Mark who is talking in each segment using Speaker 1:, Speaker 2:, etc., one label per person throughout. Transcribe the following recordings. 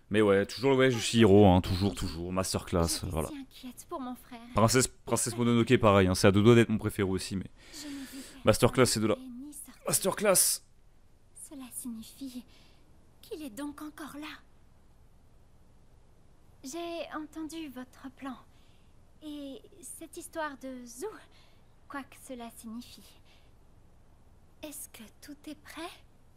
Speaker 1: Mais ouais, toujours le voyage de Chihiro, hein, toujours, masterclass,
Speaker 2: J'étais
Speaker 1: voilà.
Speaker 2: si inquiète pour mon frère.
Speaker 1: Princesse Mononoke, pareil, hein, c'est à deux doigts d'être mon préféré aussi, mais
Speaker 2: Je n'ai vu
Speaker 1: masterclass,
Speaker 2: personne
Speaker 1: c'est de là.
Speaker 2: entrer ni sortir.
Speaker 1: Masterclass.
Speaker 2: Cela signifie qu'il est donc encore là. J'ai entendu votre plan. Et cette histoire de zoo, quoi que cela signifie. Est-ce que tout est prêt?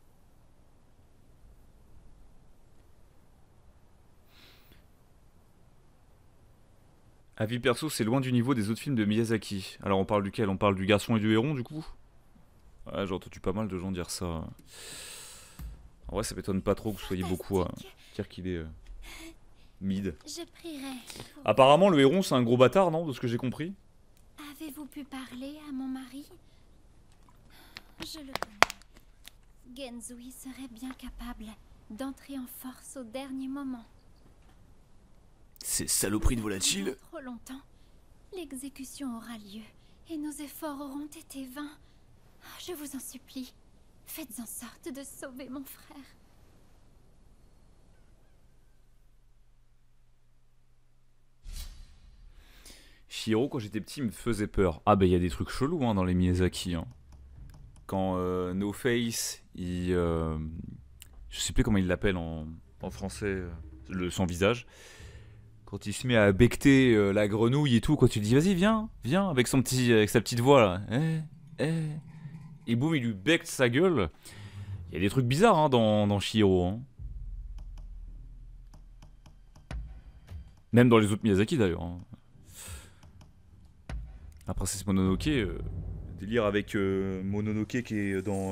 Speaker 1: Avis perso, c'est loin du niveau des autres films de Miyazaki. Alors on parle duquel? On parle du garçon et du héron du coup? Ouais, j'ai entendu pas mal de gens dire ça. En vrai, ça m'étonne pas trop que vous soyez beaucoup à dire qu'il est mid.
Speaker 2: Je prierai.
Speaker 1: Apparemment, le héron, c'est un gros bâtard, non? De ce que j'ai compris.
Speaker 2: Avez-vous pu parler à mon mari? Je le connais. Genzui serait bien capable d'entrer en force au dernier moment.
Speaker 1: Ces saloperies de volatiles.
Speaker 2: Trop longtemps, l'exécution aura lieu et nos efforts auront été vains. Je vous en supplie, faites en sorte de sauver mon frère.
Speaker 1: Chihiro, quand j'étais petit, me faisait peur. Ah bah il y a des trucs chelous hein, dans les Miyazaki. Hein. Quand No Face, je sais plus comment il l'appelle en français, le sans visage. Quand il se met à becter la grenouille et tout, quand tu dis vas-y viens, viens avec avec sa petite voix là. Et boum il lui becte sa gueule. Il y a des trucs bizarres hein, dans Chihiro. Hein. Même dans les autres Miyazaki d'ailleurs. Hein. La princesse Mononoke, délire avec Mononoke qui est dans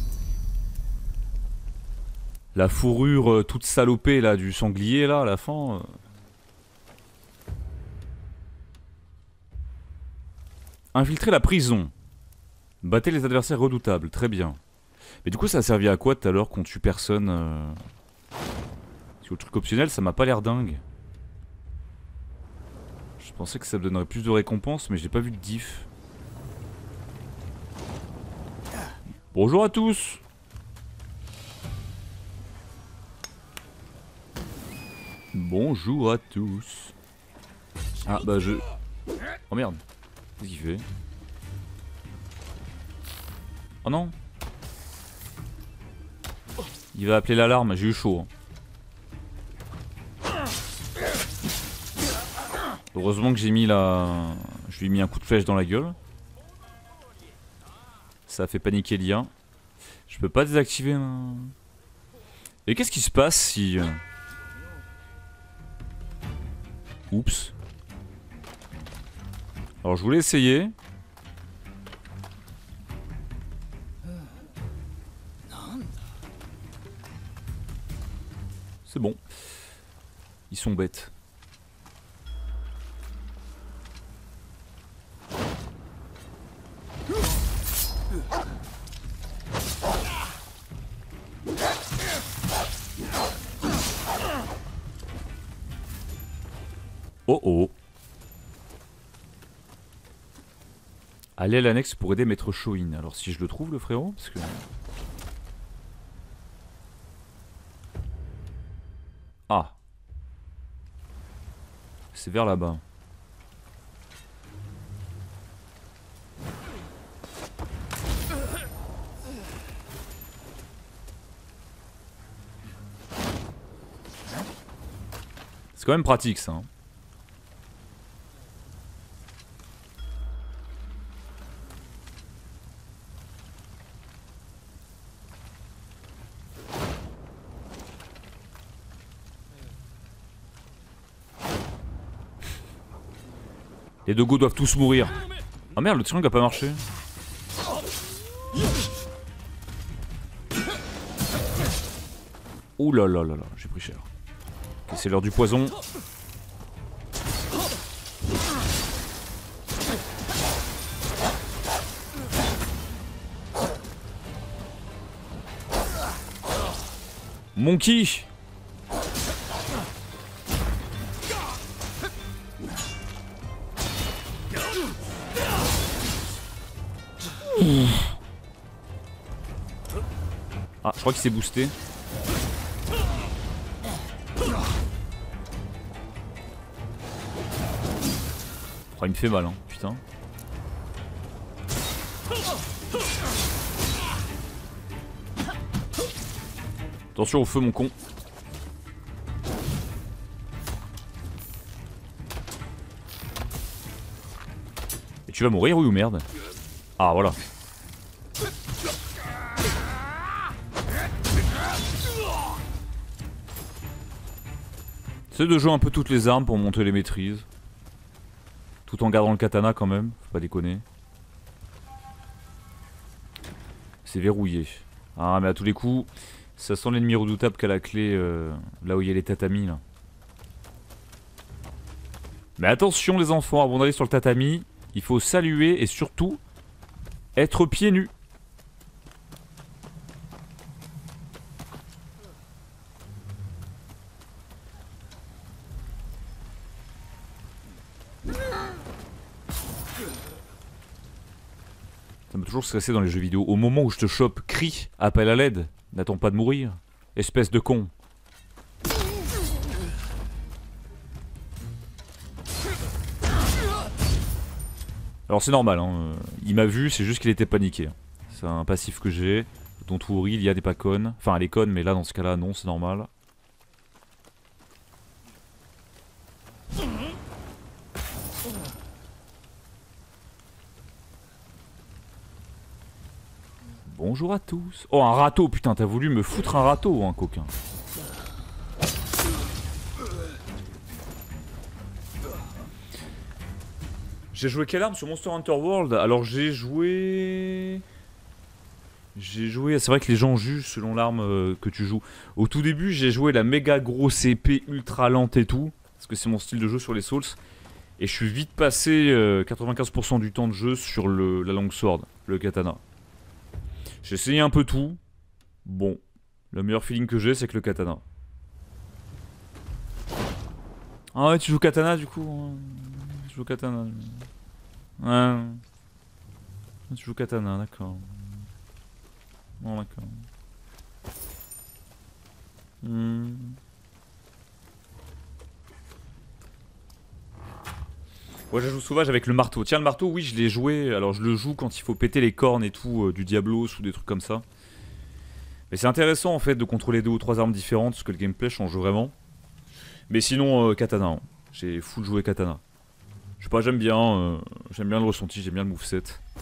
Speaker 1: la fourrure toute salopée là du sanglier là à la fin. Infiltrer la prison. Battez les adversaires redoutables, très bien. Mais du coup ça a servi à quoi tout à l'heure qu'on tue personne Parce que le truc optionnel ça m'a pas l'air dingue. Je pensais que ça me donnerait plus de récompenses mais j'ai pas vu de diff. Bonjour à tous. Bonjour à tous. Ah bah je... Oh merde. Qu'est-ce qu'il fait? Oh non. Il va appeler l'alarme, j'ai eu chaud. Hein. Heureusement que j'ai mis la... Je lui ai mis un coup de flèche dans la gueule. Ça a fait paniquer l'IA. Je peux pas désactiver un... Et qu'est-ce qui se passe si... Oups. Alors je voulais essayer. C'est bon. Ils sont bêtes. Oh oh. Allez à l'annexe pour aider Maître Shoin. Alors si je le trouve le frérot, parce que... Ah. C'est vers là-bas. C'est quand même pratique ça. Hein. Les dogos doivent tous mourir. Ah merde, le triangle a pas marché. Ouh là là là là, j'ai pris cher. Ok, c'est l'heure du poison. Monkey. Ah, je crois qu'il s'est boosté. Oh, il me fait mal, hein, putain. Attention au feu, mon con. Et tu vas mourir, oui ou merde? Ah, voilà. C'est de jouer un peu toutes les armes pour monter les maîtrises. Tout en gardant le katana quand même, faut pas déconner. C'est verrouillé. Ah mais à tous les coups, ça sent l'ennemi redoutable qu'à la clé, là où il y a les tatamis là. Mais attention les enfants, avant d'aller sur le tatami, il faut saluer et surtout être pieds nus. Ça m'a toujours stressé dans les jeux vidéo. Au moment où je te chope, crie, appelle à l'aide. N'attends pas de mourir. Espèce de con. Alors c'est normal, hein. Il m'a vu, c'est juste qu'il était paniqué. C'est un passif que j'ai. Dont Touri, il y a des pas connes. Enfin, elle est conne, mais là, dans ce cas-là, non, c'est normal. Bonjour à tous. Oh, un râteau, putain, t'as voulu me foutre un râteau, hein, coquin. J'ai joué quelle arme sur Monster Hunter World? Alors j'ai joué... C'est vrai que les gens jugent selon l'arme que tu joues. Au tout début, j'ai joué la méga grosse épée ultra lente et tout. Parce que c'est mon style de jeu sur les Souls. Et je suis vite passé 95% du temps de jeu sur la longsword, le katana. J'ai essayé un peu tout. Bon, le meilleur feeling que j'ai, c'est que le katana. Ah ouais, tu joues katana du coup? Tu joues katana. Ouais. Tu joues katana, d'accord. Bon, d'accord. Ouais, je joue sauvage avec le marteau. Tiens, le marteau, oui, je l'ai joué. Alors, je le joue quand il faut péter les cornes et tout, du Diablos ou des trucs comme ça. Mais c'est intéressant en fait de contrôler 2 ou 3 armes différentes parce que le gameplay change vraiment. Mais sinon, katana. Hein. J'ai full joué katana. Je sais pas, j'aime bien le ressenti, j'aime bien le moveset.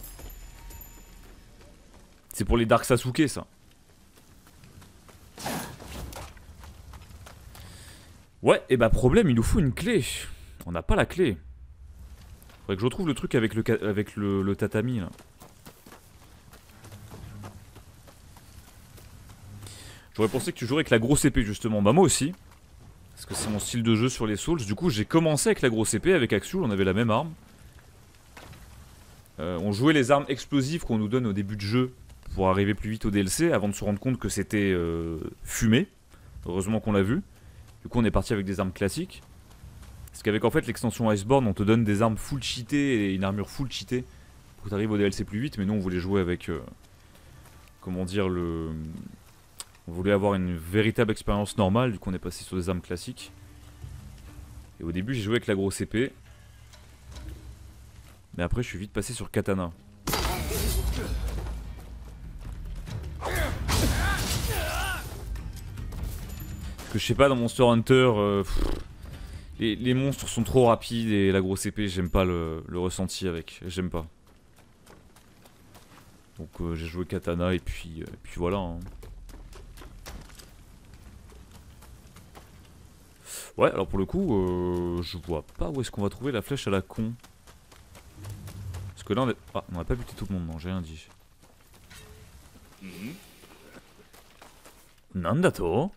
Speaker 1: C'est pour les Dark Sasuke, ça. Ouais, et bah problème, il nous faut une clé. On n'a pas la clé. Faudrait que je retrouve le truc avec le tatami, là. J'aurais pensé que tu jouerais avec la grosse épée, justement. Bah moi aussi. Parce que c'est mon style de jeu sur les Souls. Du coup, j'ai commencé avec la grosse épée, avec Axul, on avait la même arme. On jouait les armes explosives qu'on nous donne au début de jeu pour arriver plus vite au DLC, avant de se rendre compte que c'était fumé. Heureusement qu'on l'a vu. Du coup, on est parti avec des armes classiques. Parce qu'avec en fait l'extension Iceborne, on te donne des armes full cheatées et une armure full cheatée pour que tu arrives au DLC plus vite. Mais nous, on voulait jouer avec... comment dire, on voulait avoir une véritable expérience normale, du coup on est passé sur des armes classiques. Et au début j'ai joué avec la grosse épée. Mais après je suis vite passé sur katana. Parce que je sais pas, dans Monster Hunter, les monstres sont trop rapides et la grosse épée, j'aime pas le ressenti avec, j'aime pas. Donc j'ai joué katana et puis voilà. Hein. Ouais, alors pour le coup, je vois pas où est-ce qu'on va trouver la flèche à la con. Parce que là, on a pas buté tout le monde, non, j'ai rien dit. Nandato.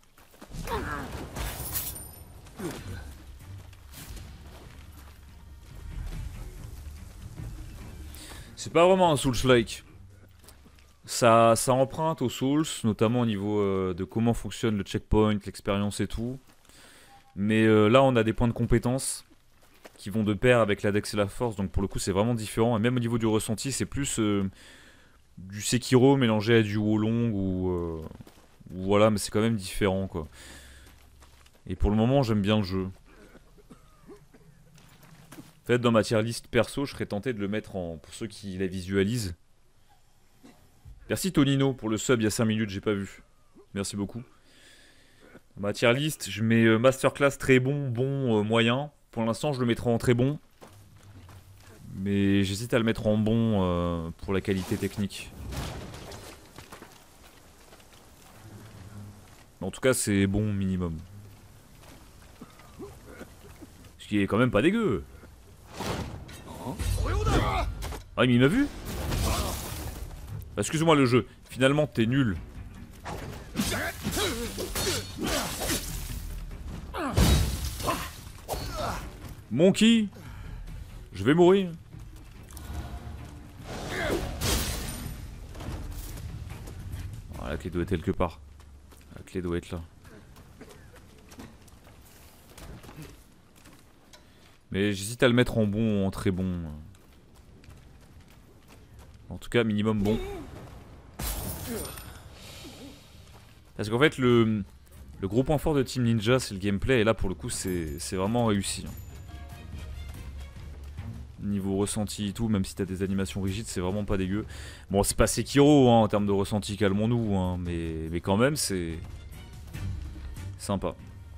Speaker 1: C'est pas vraiment un Souls-like. Ça emprunte aux Souls, notamment au niveau de comment fonctionne le checkpoint, l'expérience et tout. Mais là on a des points de compétence qui vont de pair avec la dex et la force, donc pour le coup c'est vraiment différent. Et même au niveau du ressenti c'est plus du Sekiro mélangé à du Wolong ou voilà, mais c'est quand même différent quoi. Et pour le moment j'aime bien le jeu. En fait, dans ma tier list perso, je serais tenté de le mettre en... Pour ceux qui la visualisent. Merci Tonino pour le sub il y a 5 minutes, j'ai pas vu. Merci beaucoup. Dans ma tier list, je mets masterclass très bon, bon, moyen. Pour l'instant, je le mettrai en très bon. Mais j'hésite à le mettre en bon pour la qualité technique. En tout cas, c'est bon minimum. Ce qui est quand même pas dégueu. Ah, mais il m'a vu. Excuse-moi le jeu. Finalement, t'es nul. Monkey. Je vais mourir. Ah, la clé doit être quelque part. La clé doit être là. Mais j'hésite à le mettre en bon ou en très bon. En tout cas, minimum bon. Parce qu'en fait, le gros point fort de Team Ninja, c'est le gameplay. Et là, pour le coup, c'est vraiment réussi. Niveau ressenti et tout, même si t'as des animations rigides, c'est vraiment pas dégueu. Bon, c'est pas Sekiro en termes de ressenti, calmons-nous. Mais quand même, c'est sympa.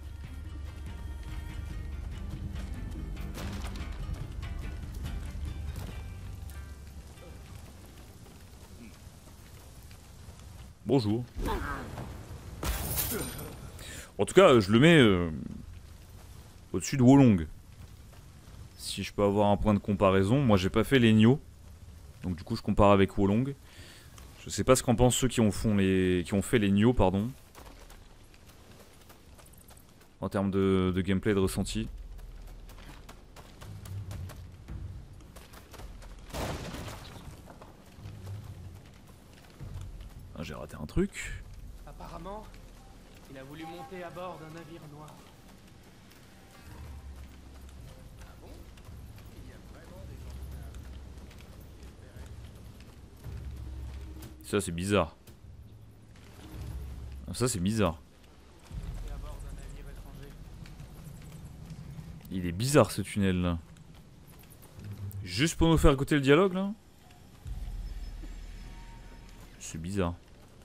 Speaker 1: Bonjour. En tout cas, je le mets au-dessus de Wolong. Si je peux avoir un point de comparaison. Moi, j'ai pas fait les Nioh. Donc du coup, je compare avec Wolong. Je sais pas ce qu'en pensent ceux qui ont fait les Nioh, pardon. En termes de gameplay et de ressenti. Ah, j'ai raté un truc.
Speaker 3: Apparemment, il a voulu monter à bord d'un navire noir. Ah bon? Il y a vraiment des gens.
Speaker 1: Ça, c'est bizarre. Ça, c'est bizarre.
Speaker 3: À bord d'un navire étranger.
Speaker 1: Il est bizarre ce tunnel là. Juste pour nous faire écouter le dialogue là. C'est bizarre.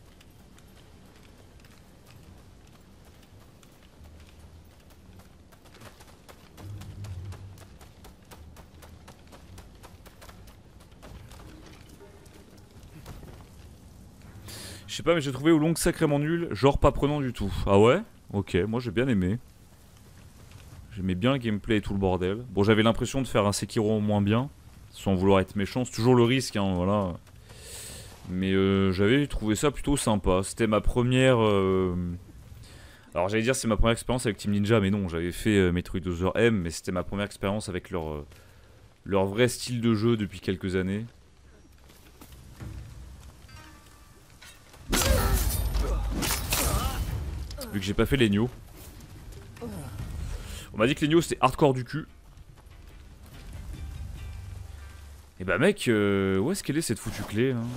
Speaker 1: Je sais pas, mais j'ai trouvé Wolong sacrément nul, genre pas prenant du tout. Ah ouais? Ok, moi j'ai bien aimé. J'aimais bien le gameplay et tout le bordel. Bon, j'avais l'impression de faire un Sekiro en moins bien, sans vouloir être méchant, c'est toujours le risque, hein, voilà. Mais j'avais trouvé ça plutôt sympa. C'était ma première... Alors j'allais dire c'est ma première expérience avec Team Ninja, mais non, j'avais fait Metroid Other M, mais c'était ma première expérience avec leur vrai style de jeu depuis quelques années. Vu que j'ai pas fait les Nioh. On m'a dit que les Nioh c'était hardcore du cul. Et bah mec, où est-ce qu'elle est cette foutue clé hein?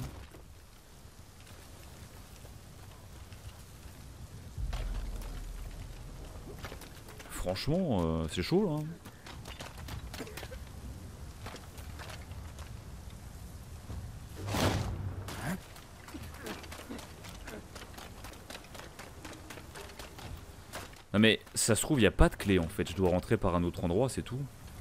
Speaker 1: Franchement, c'est chaud là. Non mais ça se trouve il n'y a pas de clé en fait, je dois rentrer par un autre endroit, c'est tout.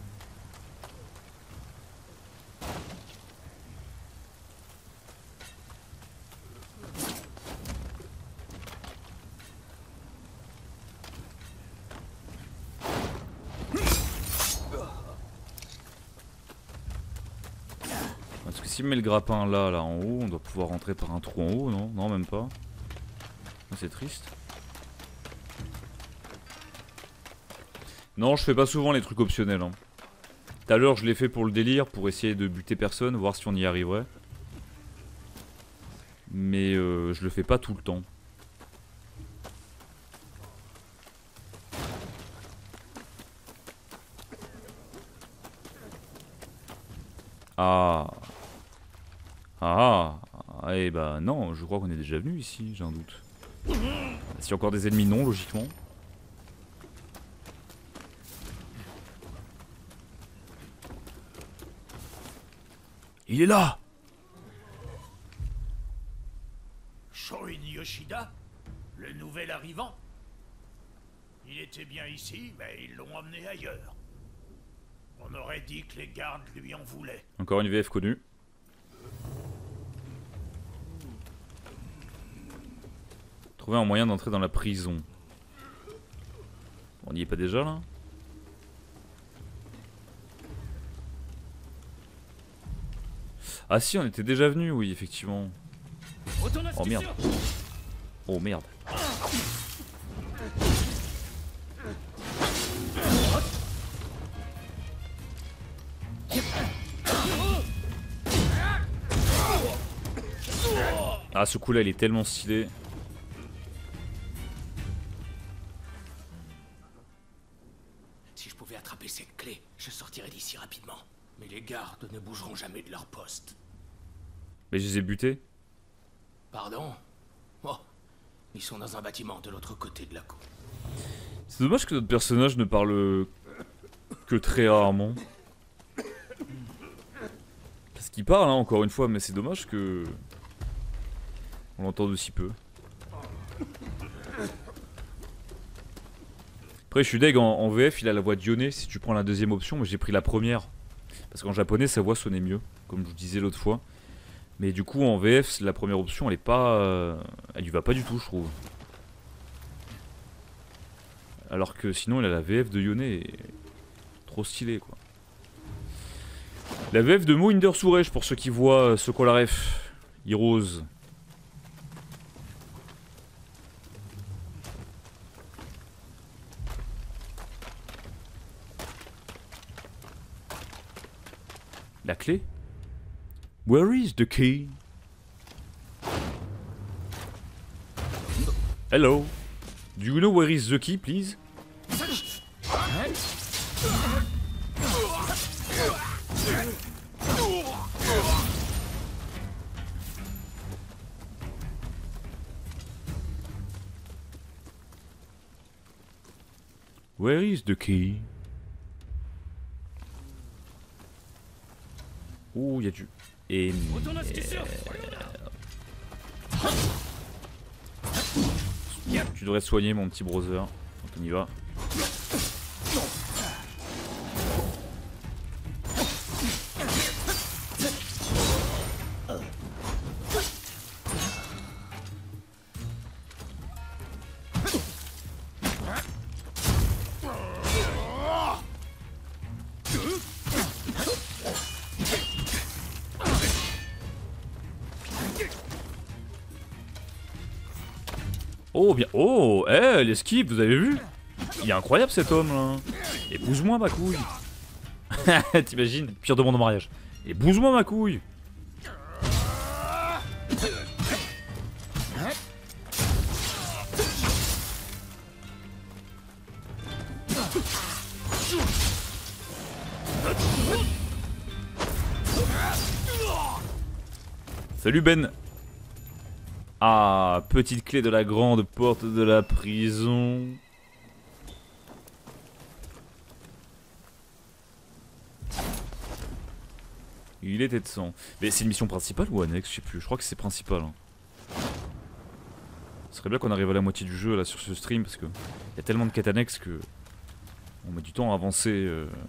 Speaker 1: Parce que s'il met le grappin là en haut, on doit pouvoir rentrer par un trou en haut, non? Non, même pas. C'est triste. Non, je fais pas souvent les trucs optionnels. Hein. Tout à l'heure, je l'ai fait pour le délire, pour essayer de buter personne, voir si on y arriverait. Mais je le fais pas tout le temps. Ah. Ah. Eh bah non, je crois qu'on est déjà venu ici, j'ai un doute. S'il y a encore des ennemis, non, logiquement. Il est là!
Speaker 4: Shoin Yoshida, le nouvel arrivant. Il était bien ici, mais ils l'ont emmené ailleurs. On aurait dit que les gardes lui en voulaient.
Speaker 1: Encore une VF connue. Trouver un moyen d'entrer dans la prison. On n'y est pas déjà là? Ah si, on était déjà venu, oui, effectivement. Oh merde. Oh merde. Ah, ce coup là il est tellement stylé.
Speaker 4: Si je pouvais attraper cette clé, je sortirais d'ici rapidement. Mais les gardes ne bougeront jamais de leur poste.
Speaker 1: Mais je les ai butés.
Speaker 4: Pardon? Oh, ils sont dans un bâtiment de l'autre côté de la cour.
Speaker 1: C'est dommage que notre personnage ne parle que très rarement. Parce qu'il parle, hein, encore une fois, mais c'est dommage que on l'entende aussi peu. Après, je suis deg, en VF, il a la voix de Yone si tu prends la deuxième option, mais j'ai pris la première. Parce qu'en japonais, sa voix sonnait mieux, comme je vous disais l'autre fois. Mais du coup, en VF, la première option, elle est pas. Elle lui va pas du tout, je trouve. Alors que sinon, il a la VF de Yone est trop stylée, quoi. La VF de Mohinder Suresh, pour ceux qui voient ce qu'on la ref. Heroes. La clé? Where is the key? Hello. Do you know where is the key, please? Where is the key? Ouh, il y a du... Et... Tu devrais soigner mon petit browser. Donc on y va. Oh bien, oh, l'esquive, vous avez vu? Il est incroyable cet homme là. Épouse-moi ma couille. T'imagines? Pire demande en mariage. Épouse-moi ma couille. Salut Ben. Ah, petite clé de la grande porte de la prison. Il était de sang. Mais c'est une mission principale ou annexe? Je sais plus. Je crois que c'est principal. Hein. Ce serait bien qu'on arrive à la moitié du jeu là sur ce stream parce que il y a tellement de quêtes annexes que on met du temps à avancer.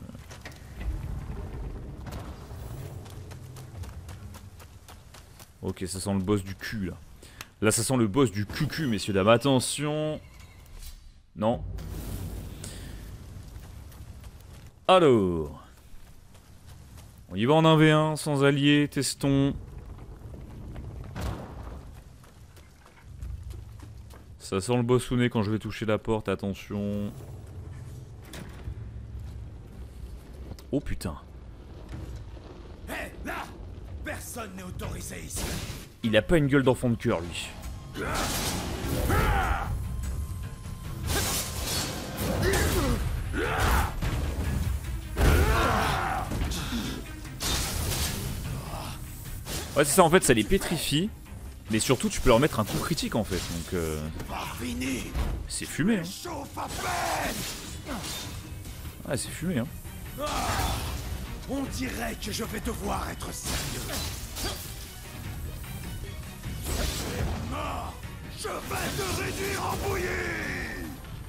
Speaker 1: Ok, ça sent le boss du cul là. Là, ça sent le boss du cucu, messieurs, dames. Attention. Non. Alors. On y va en 1v1, sans alliés, testons. Ça sent le boss nez quand je vais toucher la porte, attention. Oh putain.
Speaker 4: Hé, là! Personne n'est autorisé ici.
Speaker 1: Il a pas une gueule d'enfant de cœur, lui. Ouais, c'est ça, en fait, ça les pétrifie. Mais surtout, tu peux leur mettre un coup critique, en fait. Donc, c'est fumé, hein. Ouais, c'est fumé, hein.
Speaker 5: On dirait que je vais devoir être sérieux. C'est mort. Je vais te réduire en bouillie.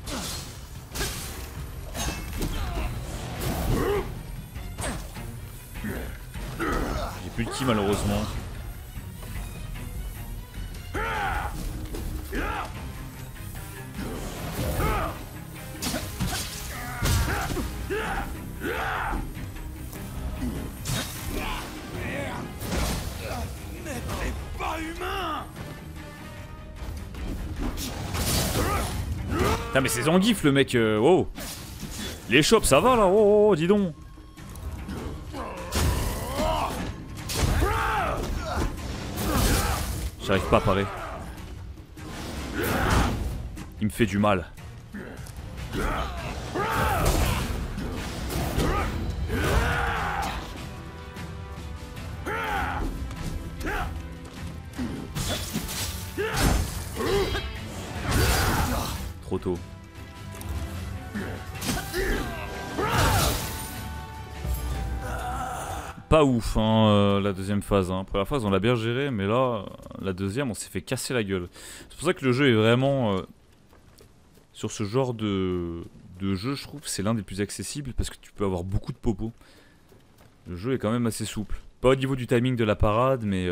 Speaker 1: J'ai plus de ki malheureusement.
Speaker 5: Mais t'es pas humain.
Speaker 1: Putain mais c'est Zangief le mec, oh. Les chopes ça va là, oh, oh dis donc. J'arrive pas à parer. Il me fait du mal. Trop tôt. Pas ouf hein, la deuxième phase. Hein. Première phase on l'a bien géré, mais là, la deuxième on s'est fait casser la gueule. C'est pour ça que le jeu est vraiment... sur ce genre de jeu, je trouve c'est l'un des plus accessibles parce que tu peux avoir beaucoup de popos. Le jeu est quand même assez souple. Pas au niveau du timing de la parade, mais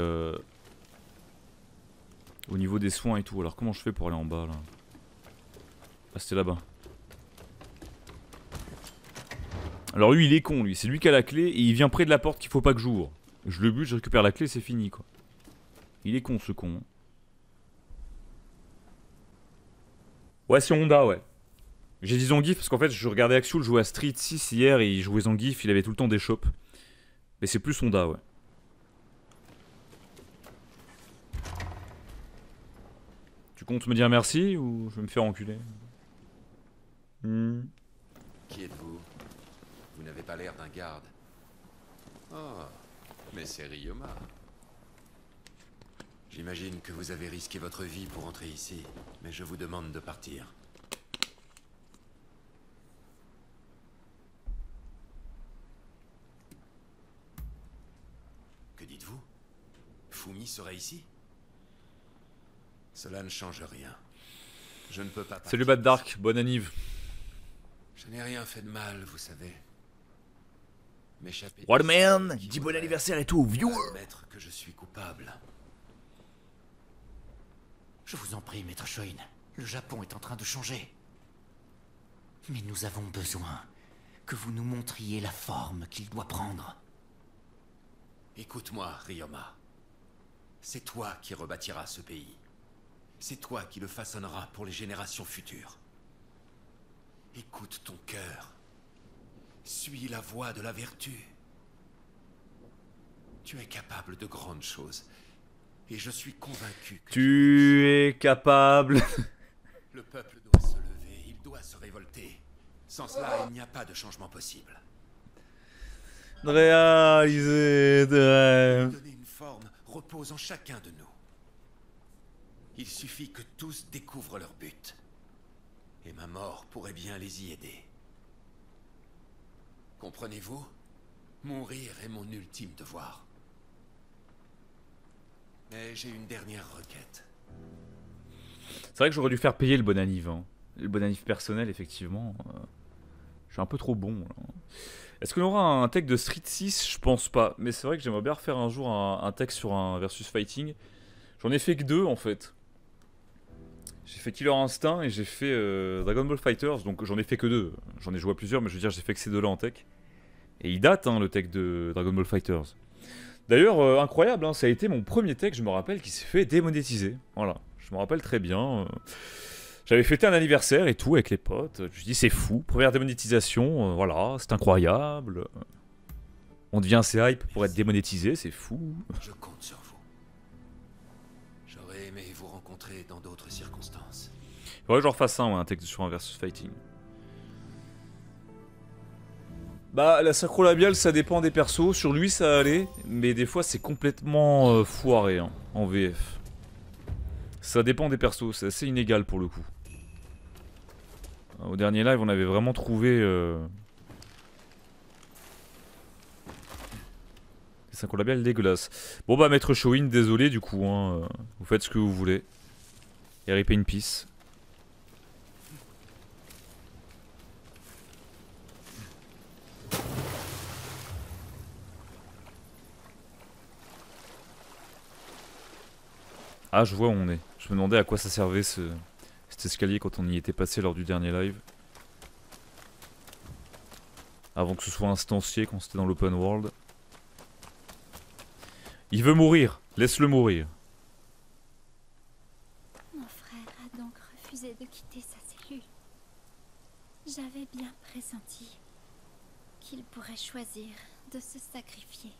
Speaker 1: au niveau des soins et tout. Alors comment je fais pour aller en bas là? Ah c'était là-bas. Alors lui il est con lui, c'est lui qui a la clé et il vient près de la porte qu'il faut pas que j'ouvre. Je le bute, je récupère la clé, c'est fini quoi. Il est con ce con. Ouais c'est Honda ouais. J'ai dit Zangief parce qu'en fait je regardais Axel jouer à Street 6 hier et il jouait Zangief, il avait tout le temps des shops. Mais c'est plus Honda ouais. Tu comptes me dire merci ou je vais me faire enculer?
Speaker 6: Qui êtes-vous? Vous n'avez pas l'air d'un garde. Oh, mais c'est Ryoma. J'imagine que vous avez risqué votre vie pour entrer ici, mais je vous demande de partir. Que dites-vous? Fumi serait ici? Cela ne change rien. Je ne peux pas partir.
Speaker 1: Salut Bad Dark, bonne anniv.
Speaker 6: Je n'ai rien fait de mal, vous savez. M'échapper.
Speaker 5: What man, dis bon anniversaire et tout aux viewers.
Speaker 6: Admettre que je suis coupable.
Speaker 7: Je vous en prie, maître Shoin. Le Japon est en train de changer. Mais nous avons besoin que vous nous montriez la forme qu'il doit prendre.
Speaker 6: Écoute-moi, Ryoma. C'est toi qui rebâtiras ce pays. C'est toi qui le façonneras pour les générations futures. Écoute ton cœur. Suis la voie de la vertu. Tu es capable de grandes choses. Et je suis convaincu que...
Speaker 1: Tu es capable.
Speaker 6: Le peuple doit se lever, il doit se révolter. Sans cela, il n'y a pas de changement possible.
Speaker 1: De réaliser de rêve.
Speaker 6: Donner une forme repose en chacun de nous. Il suffit que tous découvrent leur but. Et ma mort pourrait bien les y aider. Comprenez-vous? Mourir est mon ultime devoir. Mais j'ai une dernière requête.
Speaker 1: C'est vrai que j'aurais dû faire payer le bon anniv. Hein. Le bon anniv personnel, effectivement. Je suis un peu trop bon. Là. Est-ce qu'on aura un tech de Street 6? Je pense pas. Mais c'est vrai que j'aimerais bien refaire un jour un tech sur un versus fighting. J'en ai fait que 2 en fait. J'ai fait Killer Instinct et j'ai fait Dragon Ball Fighters. Donc j'en ai fait que 2. J'en ai joué à plusieurs, mais je veux dire, j'ai fait que ces 2 là en tech. Et il date, hein, le tech de Dragon Ball Fighters. D'ailleurs, incroyable, hein, ça a été mon premier tech, je me rappelle, qui s'est fait démonétiser. Voilà, je me rappelle très bien. J'avais fêté un anniversaire et tout avec les potes. Je me suis dit, c'est fou, première démonétisation, voilà, c'est incroyable. On devient assez hype pour être démonétisé, c'est fou.
Speaker 6: Je compte sur vous. J'aurais aimé vous rencontrer dans d'autres circonstances.
Speaker 1: Il faudrait que je refasse ça, ouais, un tech sur un versus fighting. Bah, la sacro-labiale, ça dépend des persos. Sur lui, ça allait. Mais des fois, c'est complètement foiré hein, en VF. Ça dépend des persos. C'est assez inégal pour le coup. Au dernier live, on avait vraiment trouvé 5 labial dégueulasse. Bon bah Maître Shoin, désolé du coup, hein, vous faites ce que vous voulez. Et RIP in peace. Ah, je vois où on est. Je me demandais à quoi ça servait cet escalier quand on y était passé lors du dernier live. Avant que ce soit instancié quand c'était dans l'open world. Il veut mourir, laisse-le mourir.
Speaker 2: Mon frère a donc refusé de quitter sa cellule. J'avais bien pressenti qu'il pourrait choisir de se sacrifier.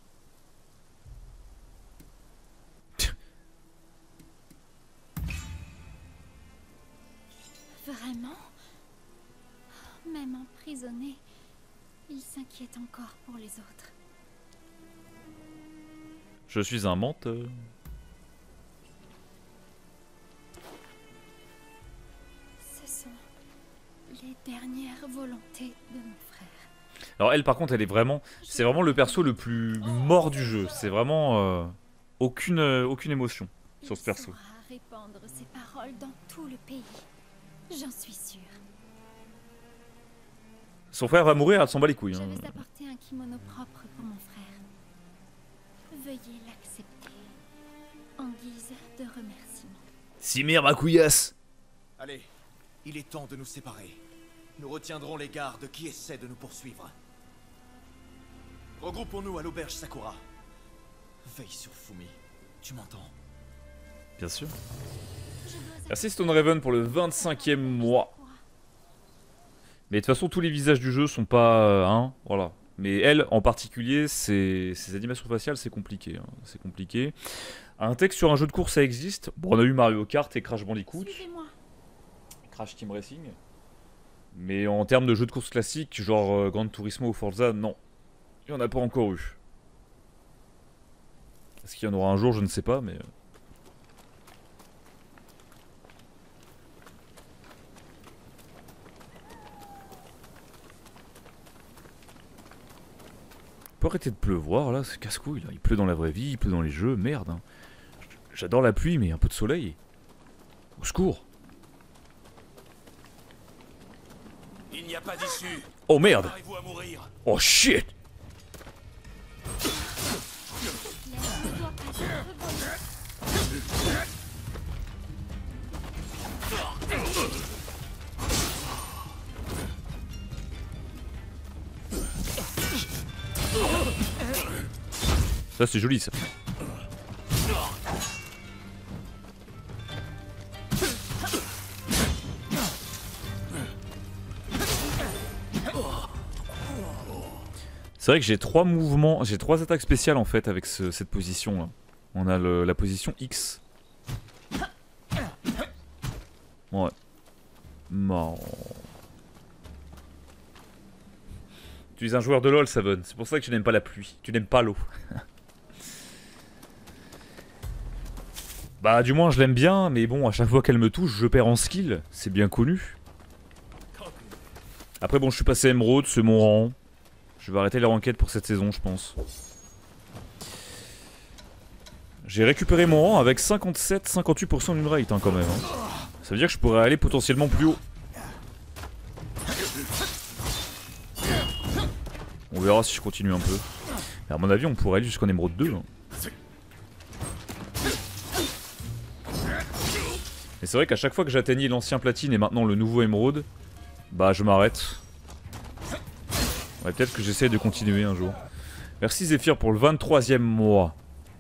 Speaker 2: Vraiment? Même emprisonné, il s'inquiète encore pour les autres.
Speaker 1: Je suis un menteur.
Speaker 2: Ce sont les dernières volontés de mon frère.
Speaker 1: Alors elle par contre elle est vraiment... C'est vraiment le perso le plus mort du jeu. C'est vraiment aucune émotion sur ce perso.
Speaker 2: Il saura répandre ses paroles dans tout le pays. J'en suis sûre.
Speaker 1: Son frère va mourir, elle s'en bat les couilles.
Speaker 2: Je
Speaker 1: Hein.
Speaker 2: vais apporter un kimono propre pour mon frère. Veuillez l'accepter en guise de remerciement.
Speaker 1: Simir ma couillasse.
Speaker 6: Allez, il est temps de nous séparer. Nous retiendrons les gardes qui essaient de nous poursuivre. Regroupons-nous à l'auberge Sakura. Veille sur Fumi. Tu m'entends?
Speaker 1: Bien sûr. Merci Stone Raven pour le 25e mois. Mais de toute façon tous les visages du jeu sont pas... hein, voilà. Mais elle en particulier, ses animations faciales c'est compliqué. Hein. C'est compliqué. Un texte sur un jeu de course ça existe. Bon on a eu Mario Kart et Crash Bandicoot.
Speaker 2: Suivez-moi.
Speaker 1: Crash Team Racing. Mais en termes de jeux de course classiques, genre Gran Turismo ou Forza, non. Il n'y en a pas encore eu. Est-ce qu'il y en aura un jour, je ne sais pas, mais... On peut arrêter de pleuvoir là, c'est casse-couille là. Il pleut dans la vraie vie, il pleut dans les jeux, merde. Hein. J'adore la pluie, mais un peu de soleil. Au secours.
Speaker 5: Il n'y a pas d'issue.
Speaker 1: Oh merde.
Speaker 5: Préparez-vous à mourir.
Speaker 1: Oh shit.
Speaker 2: L'air ne doit pas être volé.
Speaker 1: Ça c'est joli ça. C'est vrai que j'ai 3 mouvements, j'ai 3 attaques spéciales en fait avec cette position là. On a la position X. Ouais. Marrant. Tu es un joueur de LoL, Savon. C'est pour ça que tu n'aimes pas la pluie. Tu n'aimes pas l'eau. Bah du moins je l'aime bien, mais bon à chaque fois qu'elle me touche, je perds en skill. C'est bien connu. Après bon je suis passé Emerald, c'est mon rang. Je vais arrêter les ranked pour cette saison je pense. J'ai récupéré mon rang avec 57-58% d'une rate hein, quand même. Hein. Ça veut dire que je pourrais aller potentiellement plus haut. On verra si je continue un peu. Mais à mon avis on pourrait aller jusqu'en Emerald 2. Hein. Et c'est vrai qu'à chaque fois que j'atteignais l'ancien platine et maintenant le nouveau émeraude, bah je m'arrête. Ouais, peut-être que j'essaie de continuer un jour. Merci Zephyr pour le 23e mois.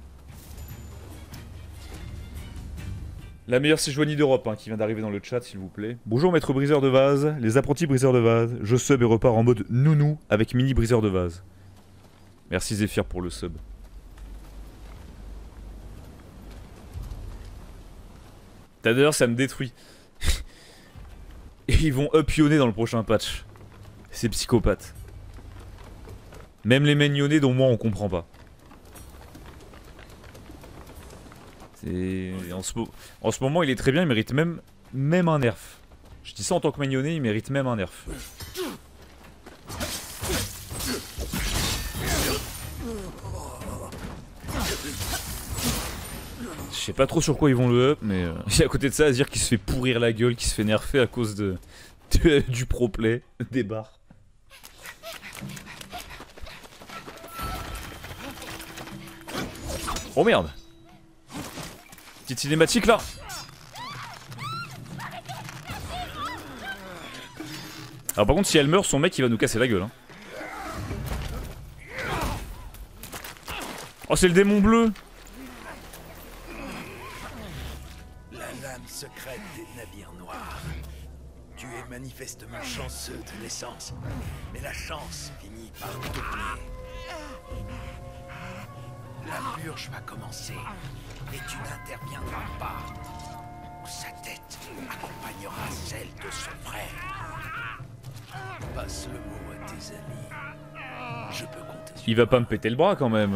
Speaker 1: La meilleure Sejuani d'Europe hein, qui vient d'arriver dans le chat s'il vous plaît. Bonjour maître briseur de vase, les apprentis briseurs de vase. Je sub et repars en mode nounou avec mini briseur de vase. Merci Zephyr pour le sub. D'ailleurs ça me détruit. Et ils vont up-ionner dans le prochain patch. Ces psychopathes. Même les mignonnés dont moi on comprend pas. En ce moment il est très bien, il mérite même un nerf. Je dis ça en tant que mignonné, il mérite même un nerf. sais pas trop sur quoi ils vont le up, mais à côté de ça, à dire qu'il se fait pourrir la gueule, qu'il se fait nerfer à cause du pro-play, des barres. Oh merde! Petite cinématique là! Alors par contre, si elle meurt, son mec il va nous casser la gueule. Hein. Oh, c'est le démon bleu!
Speaker 5: La lame secrète des navires noirs. Tu es manifestement chanceux de naissance, mais la chance finit par tourner. La purge va commencer, et tu n'interviendras pas. Sa tête accompagnera celle de son frère. Passe le mot à tes amis. Je peux compter sur
Speaker 1: Il va pas me péter le bras quand même.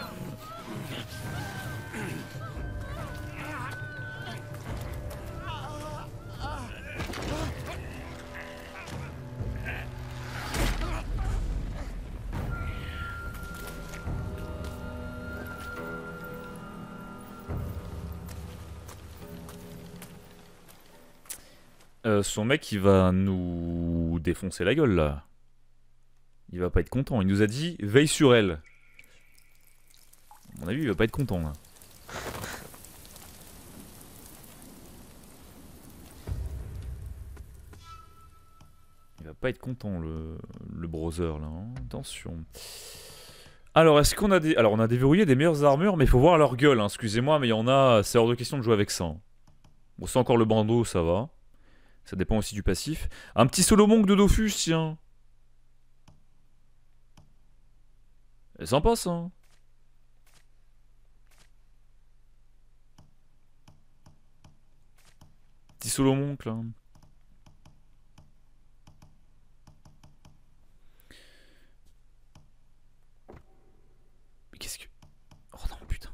Speaker 1: Son mec il va nous défoncer la gueule là. Il va pas être content. Il nous a dit veille sur elle. À mon avis il va pas être content là. Il va pas être content le browser là. Hein. Attention. Alors est-ce qu'on a des... Alors on a déverrouillé des meilleures armures mais il faut voir leur gueule. Hein. Excusez-moi mais il y en a... C'est hors de question de jouer avec ça. Hein. Bon c'est encore le bandeau ça va. Ça dépend aussi du passif. Un petit solo monk de Dofus, tiens. C'est sympa ça. Hein. Petit solo monk là. Mais qu'est-ce que... Oh non putain.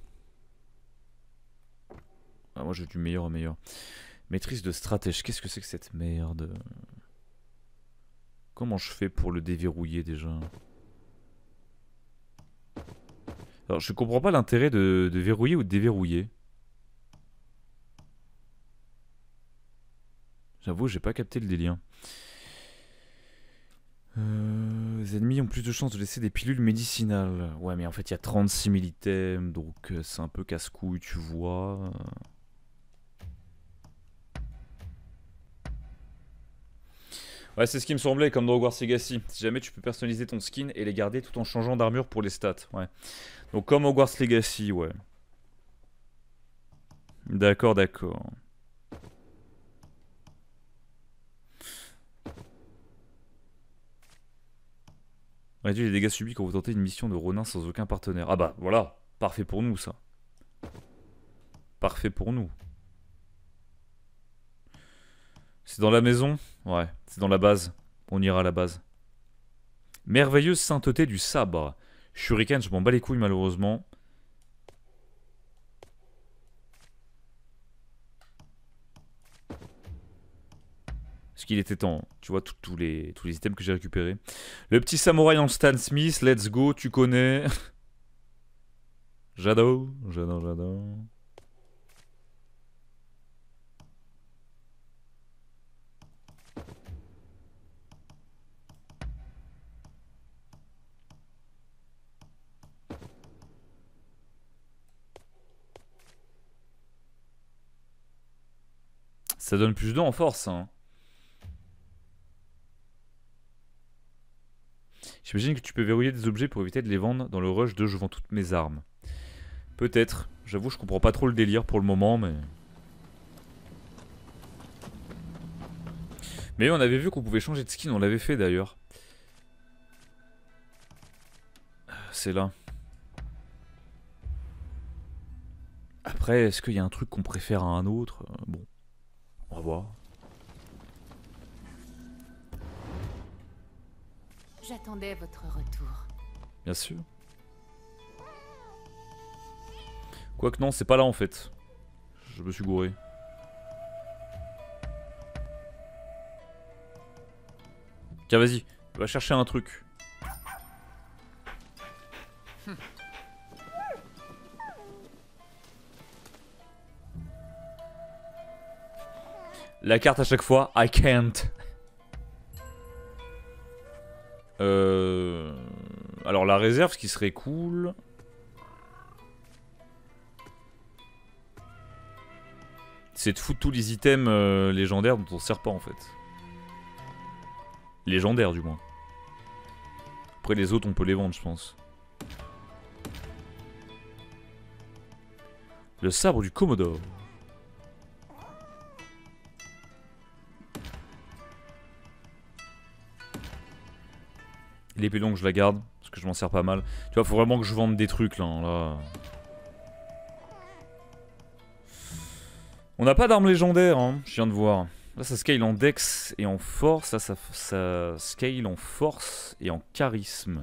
Speaker 1: Ah, moi j'ai du meilleur au meilleur. Maîtrise de stratège, qu'est-ce que c'est que cette merde? Comment je fais pour le déverrouiller déjà? Alors je comprends pas l'intérêt de verrouiller ou de déverrouiller. J'avoue, j'ai pas capté le délire. Les ennemis ont plus de chances de laisser des pilules médicinales. Ouais mais en fait il y a 36 000 items, donc c'est un peu casse-couille tu vois. Ouais, c'est ce qui me semblait comme dans Hogwarts Legacy. Si jamais tu peux personnaliser ton skin et les garder tout en changeant d'armure pour les stats. Ouais. Donc comme Hogwarts Legacy, ouais. D'accord, d'accord. Réduire les dégâts subis quand vous tentez une mission de Ronin sans aucun partenaire. Ah bah voilà, parfait pour nous ça. Parfait pour nous. C'est dans la maison? Ouais, c'est dans la base. On ira à la base. Merveilleuse sainteté du sabre. Shuriken, je m'en bats les couilles malheureusement. Parce qu'il était temps. Tu vois tous les items que j'ai récupérés. Le petit samouraï en Stan Smith, let's go, tu connais. J'adore, j'adore, j'adore. Ça donne plus de en force. Hein. J'imagine que tu peux verrouiller des objets pour éviter de les vendre dans le rush de je vends toutes mes armes. Peut-être. J'avoue, je comprends pas trop le délire pour le moment, mais... Mais on avait vu qu'on pouvait changer de skin, on l'avait fait d'ailleurs. C'est là. Après, est-ce qu'il y a un truc qu'on préfère à un autre? Bon. On va voir.
Speaker 8: J'attendais votre retour.
Speaker 1: Bien sûr. Quoique non, c'est pas là en fait. Je me suis gouré. Tiens, vas-y. Va chercher un truc. La carte à chaque fois, I can't. Alors la réserve, ce qui serait cool... c'est de foutre tous les items légendaires dont on sert pas en fait. Légendaires du moins. Après les autres on peut les vendre je pense. Le sabre du Commodore. L'épée longue je la garde parce que je m'en sers pas mal. Tu vois faut vraiment que je vende des trucs là. On n'a pas d'armes légendaires, hein, je viens de voir. Là, ça scale en dex et en force. Là, ça scale en force et en charisme.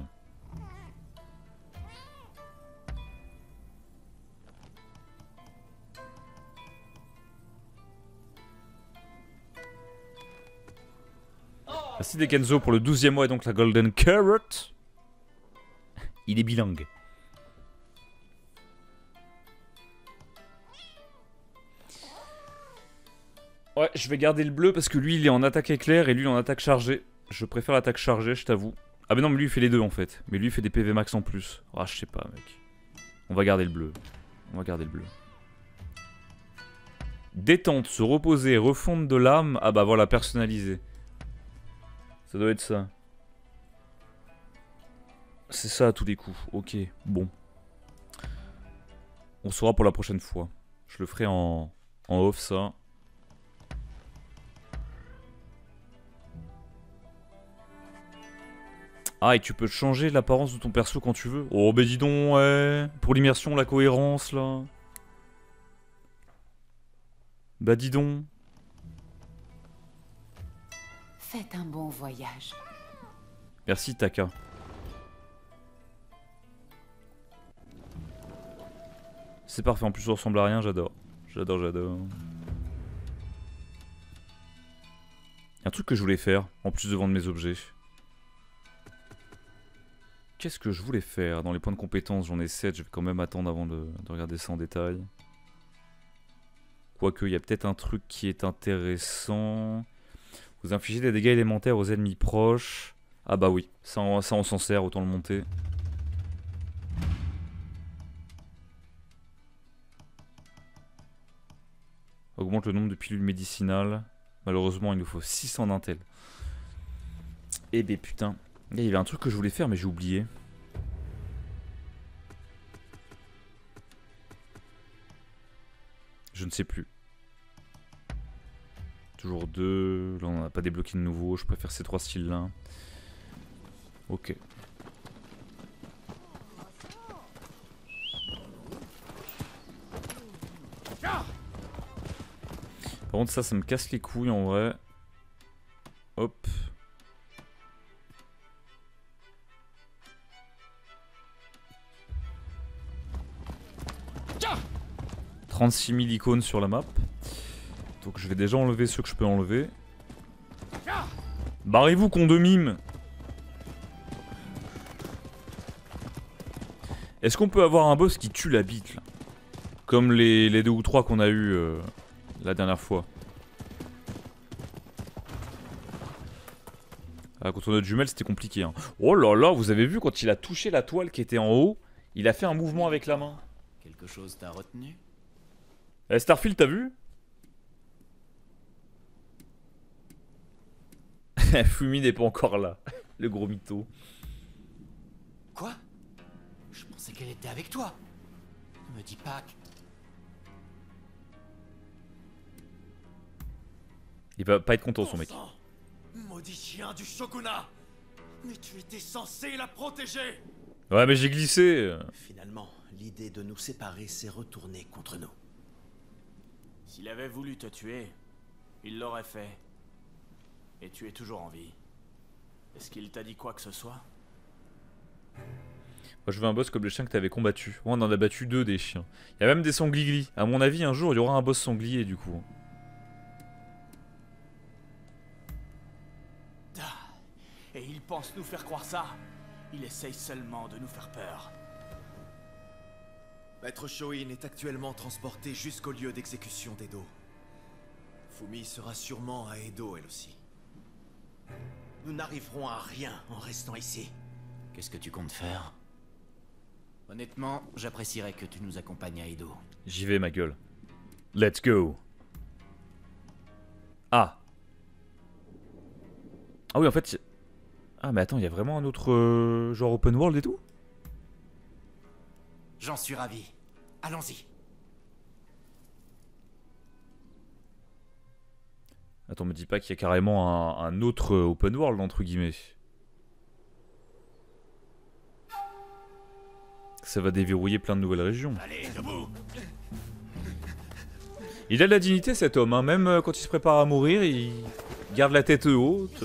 Speaker 1: Merci Dekenzo pour le 12e mois et donc la Golden Carrot. Il est bilingue. Ouais, je vais garder le bleu parce que lui il est en attaque éclair et lui il est en attaque chargée. Je préfère l'attaque chargée, je t'avoue. Ah mais non, mais lui il fait les deux en fait. Mais lui il fait des PV max en plus. Ah, je sais pas, mec. On va garder le bleu. On va garder le bleu. Détente, se reposer, refondre de l'âme. Ah bah voilà, personnalisé. Ça doit être ça. C'est ça à tous les coups. Ok, bon. On saura pour la prochaine fois. Je le ferai en off ça. Ah, et tu peux changer l'apparence de ton perso quand tu veux. Oh, bah dis donc, ouais. Pour l'immersion, la cohérence, là. Bah dis donc.
Speaker 8: Faites un bon voyage.
Speaker 1: Merci, Taka. C'est parfait, en plus ça ressemble à rien, j'adore. J'adore, j'adore. Un truc que je voulais faire, en plus de vendre mes objets. Qu'est-ce que je voulais faire? Dans les points de compétence, j'en ai 7. Je vais quand même attendre avant de regarder ça en détail. Quoique, il y a peut-être un truc qui est intéressant. Vous infligez des dégâts élémentaires aux ennemis proches. Ah bah oui, ça on s'en sert, autant le monter. Augmente le nombre de pilules médicinales. Malheureusement, il nous faut 600 d'intel. Eh ben putain. Il y avait un truc que je voulais faire mais j'ai oublié. Je ne sais plus. Toujours 2. Là on n'a pas débloqué de nouveau. Je préfère ces 3 styles là. Ok. Par contre ça me casse les couilles en vrai. Hop. 36 000 icônes sur la map. Donc je vais déjà enlever ceux que je peux enlever. Barrez-vous, con de mime. Est-ce qu'on peut avoir un boss qui tue la bite là? Comme les 2 ou 3 qu'on a eu la dernière fois. Ah, contre notre jumelle c'était compliqué hein. Oh là là, vous avez vu quand il a touché la toile qui était en haut, il a fait un mouvement avec la main.
Speaker 7: Quelque chose t'a retenu?
Speaker 1: Eh Starfield, t'as vu? Fumi n'est pas encore là, le gros mytho.
Speaker 7: Quoi? Je pensais qu'elle était avec toi. Ne me dis pas que...
Speaker 1: Il va pas être content son mec.
Speaker 5: Maudit chien du shogunat! Mais tu étais censé la protéger!
Speaker 1: Ouais mais j'ai glissé.
Speaker 5: Finalement, l'idée de nous séparer s'est retournée contre nous.
Speaker 3: S'il avait voulu te tuer, il l'aurait fait. Et tu es toujours en vie. Est-ce qu'il t'a dit quoi que ce soit?
Speaker 1: Moi je veux un boss comme le chien que t'avais combattu. Ouais, on en a battu 2 des chiens. Il y a même des sangliers. À mon avis un jour il y aura un boss sanglier du coup.
Speaker 3: Et il pense nous faire croire ça. Il essaye seulement de nous faire peur.
Speaker 5: Maître Shoin est actuellement transporté jusqu'au lieu d'exécution d'Edo.
Speaker 6: Fumi sera sûrement à Edo, elle aussi. Nous n'arriverons à rien en restant ici.
Speaker 7: Qu'est-ce que tu comptes faire? Honnêtement, j'apprécierais que tu nous accompagnes à Edo.
Speaker 1: J'y vais, ma gueule. Let's go. Ah. Ah oui, en fait... Ah, mais attends, il y a vraiment un autre genre open world et tout?
Speaker 7: J'en suis ravi. Allons-y.
Speaker 1: Attends, me dis pas qu'il y a carrément un autre open world, entre guillemets. Ça va déverrouiller plein de nouvelles régions.
Speaker 4: Allez, debout.
Speaker 1: Il a de la dignité, cet homme, hein. Même quand il se prépare à mourir, il garde la tête haute.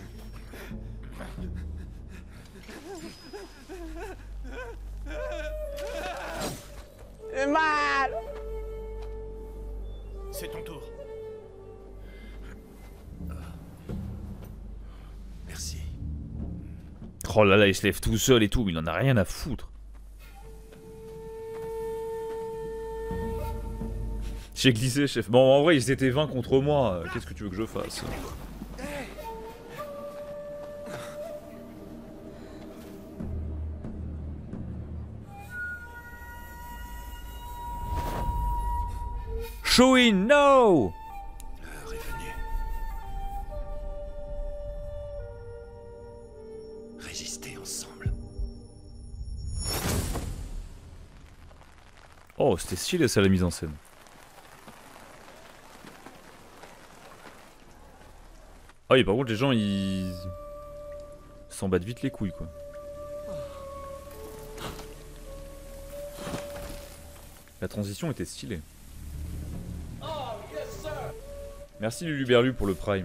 Speaker 4: C'est ton tour.
Speaker 6: Merci.
Speaker 1: Oh là là, il se lève tout seul et tout, mais il en a rien à foutre. J'ai glissé, chef. Bon, en vrai, ils étaient 20 contre moi. Qu'est-ce que tu veux que je fasse? Shoin, no!
Speaker 6: L'heure est venue. Résister ensemble.
Speaker 1: Oh, c'était stylé ça, la mise en scène. Ah oui, par contre, les gens, ils s'en battent vite les couilles, quoi. La transition était stylée. Merci Luluberlu pour le Prime.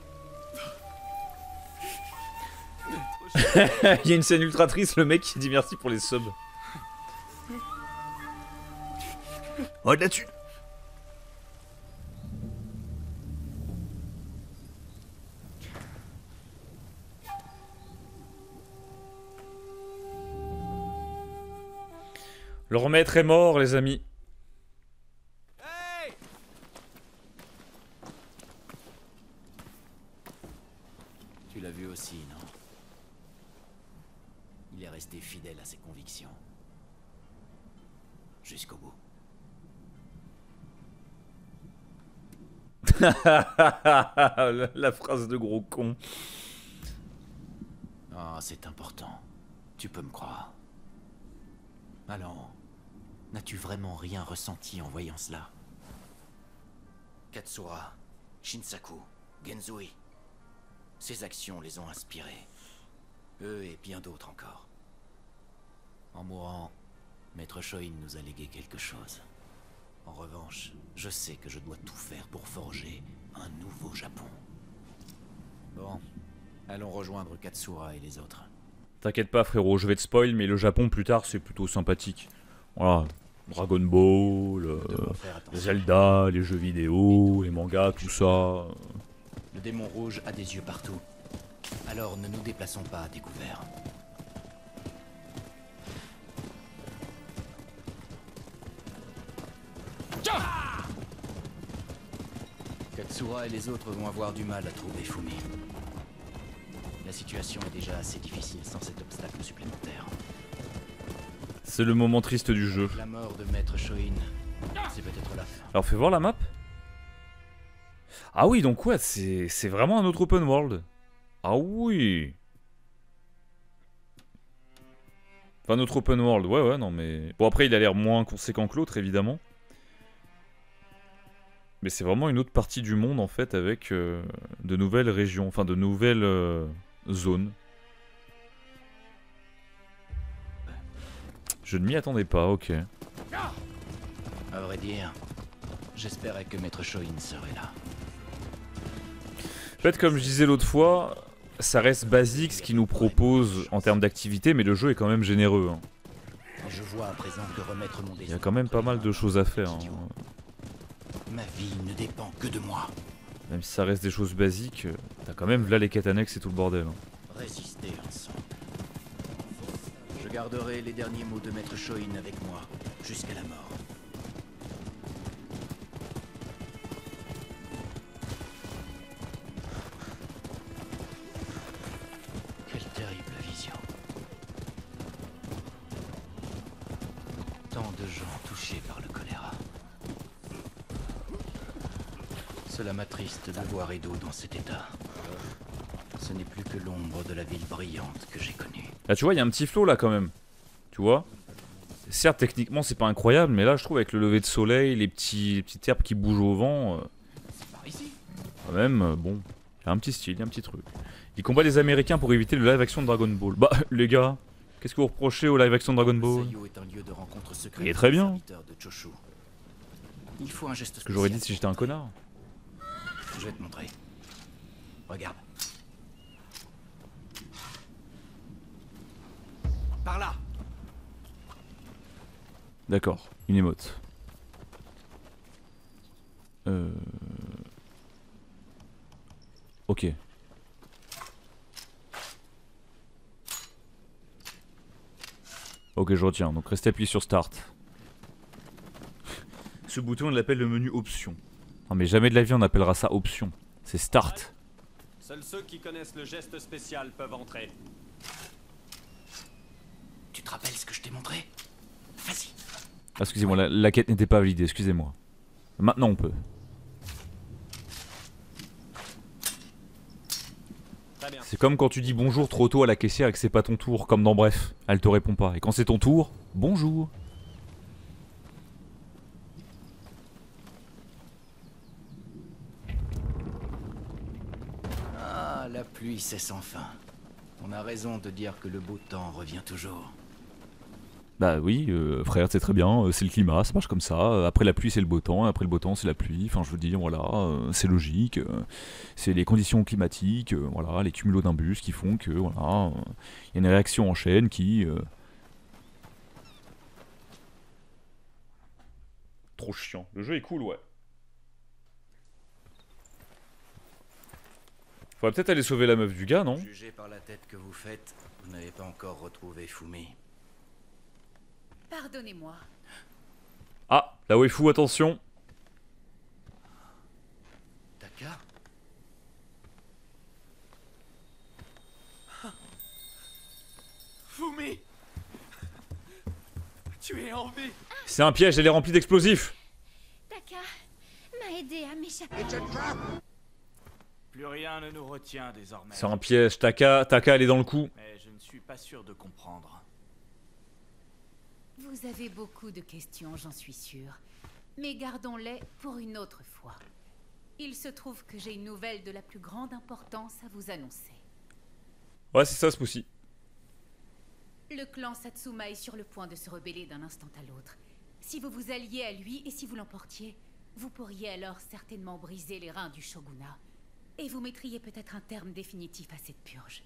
Speaker 1: Il y a une scène ultra triste, le mec qui dit merci pour les subs. Oh, de la thune! Leur maître est mort, les amis.
Speaker 6: Hey!
Speaker 7: Tu l'as vu aussi, non? Il est resté fidèle à ses convictions. Jusqu'au bout.
Speaker 1: La phrase de gros con.
Speaker 7: Ah, c'est important. Tu peux me croire. Alors, n'as-tu vraiment rien ressenti en voyant cela? Katsura, Shinsaku, Genzui. Ces actions les ont inspirés. Eux et bien d'autres encore. En mourant, Maître Shoin nous a légué quelque chose. En revanche, je sais que je dois tout faire pour forger un nouveau Japon. Bon, allons rejoindre Katsura et les autres.
Speaker 1: T'inquiète pas frérot, je vais te spoil, mais le Japon plus tard c'est plutôt sympathique. Voilà, Dragon Ball, Zelda, les jeux vidéo, les mangas, tout ça.
Speaker 7: Le démon rouge a des yeux partout. Alors ne nous déplaçons pas à découvert. Katsura et les autres vont avoir du mal à trouver Fumi. La situation est déjà assez difficile sans cet obstacle supplémentaire.
Speaker 1: C'est le moment triste du jeu.
Speaker 7: La mort de Maître Shoin, c'est peut-être la fin.
Speaker 1: Alors fais voir la map. Ah oui, donc ouais, c'est vraiment un autre open world. Ah oui. Enfin, un autre open world, ouais, non mais... Bon après, il a l'air moins conséquent que l'autre, évidemment. Mais c'est vraiment une autre partie du monde, en fait, avec de nouvelles régions, enfin de nouvelles zones. Je ne m'y attendais pas, ok.
Speaker 7: À vrai dire, j'espérais que Maître Shoin serait là.
Speaker 1: En fait, comme je disais l'autre fois, ça reste basique ce qu'il nous propose en termes d'activité, mais le jeu est quand même généreux. Hein.
Speaker 7: Je vois à présent que remettre mon
Speaker 1: Il y a quand même pas mal de choses à faire. Hein.
Speaker 7: Ma vie ne dépend que de moi.
Speaker 1: Même si ça reste des choses basiques, t'as quand même là les quêtes annexes et tout le bordel. Hein.
Speaker 7: Résister ensemble. Je garderai les derniers mots de Maître Shoin avec moi, jusqu'à la mort. touché par le choléra. Cela m'attriste de voir Edo dans cet état. Ce n'est plus que l'ombre de la ville brillante que j'ai connue.
Speaker 1: Là tu vois, il y a un petit flow là quand même. Tu vois? Certes, techniquement c'est pas incroyable, mais là je trouve avec le lever de soleil, les petites herbes qui bougent au vent,
Speaker 7: Par ici.
Speaker 1: quand même, bon, il y a un petit style, il y a un petit truc. Il combat les Américains pour éviter le live action de Dragon Ball. Bah les gars, qu'est-ce que vous reprochez au live action de Dragon Ball?
Speaker 7: Seiyo est un lieu de rencontre secrète.
Speaker 1: Il est très bien.
Speaker 7: des serviteurs de Choshu. Il faut un geste
Speaker 1: Ce que j'aurais dit
Speaker 7: spécial.
Speaker 1: si j'étais un connard.
Speaker 7: Je vais te montrer. Regarde. Par là.
Speaker 1: D'accord, une émote. Ok. Ok, je retiens. Donc restez appuyé sur Start. Ce bouton, on l'appelle le menu Options. Non mais jamais de la vie on appellera ça Option. C'est Start.
Speaker 9: Seuls ceux qui connaissent le geste spécial peuvent entrer.
Speaker 7: Tu te rappelles ce que je t'ai montré? Vas-y.
Speaker 1: Ah, excusez-moi, la quête n'était pas validée, excusez-moi. Maintenant on peut.
Speaker 9: Très bien.
Speaker 1: C'est comme quand tu dis bonjour trop tôt à la caissière et que c'est pas ton tour, comme dans Bref. Elle te répond pas. Et quand c'est ton tour, bonjour.
Speaker 7: Ah, la pluie cesse enfin. On a raison de dire que le beau temps revient toujours.
Speaker 1: Bah oui, frère, c'est très bien, c'est le climat, ça marche comme ça. Après la pluie, c'est le beau temps, après le beau temps, c'est la pluie. Enfin, je veux dire, voilà, c'est logique. C'est les conditions climatiques, voilà, les cumulonimbus qui font que, voilà, il y a une réaction en chaîne qui. Trop chiant. Le jeu est cool, ouais. Faudrait peut-être aller sauver la meuf du gars, non?
Speaker 7: Jugé par la tête que vous faites, vous n'avez pas encore retrouvé Fumi.
Speaker 8: Pardonnez-moi.
Speaker 1: Ah, la waifu, attention.
Speaker 7: Taka?
Speaker 5: Fumi! Tu es en vie!
Speaker 1: C'est un piège, elle est remplie d'explosifs.
Speaker 2: Taka m'a aidé à m'échapper.
Speaker 3: Plus rien ne nous retient désormais.
Speaker 1: C'est un piège, Taka, elle est dans le coup.
Speaker 3: Mais je ne suis pas sûr de comprendre.
Speaker 8: Vous avez beaucoup de questions, j'en suis sûre. Mais gardons-les pour une autre fois. Il se trouve que j'ai une nouvelle de la plus grande importance à vous annoncer.
Speaker 1: Ouais, c'est ça ce coup-ci.
Speaker 8: Le clan Satsuma est sur le point de se rebeller d'un instant à l'autre. Si vous vous alliez à lui et si vous l'emportiez, vous pourriez alors certainement briser les reins du shogunat. Et vous mettriez peut-être un terme définitif à cette purge.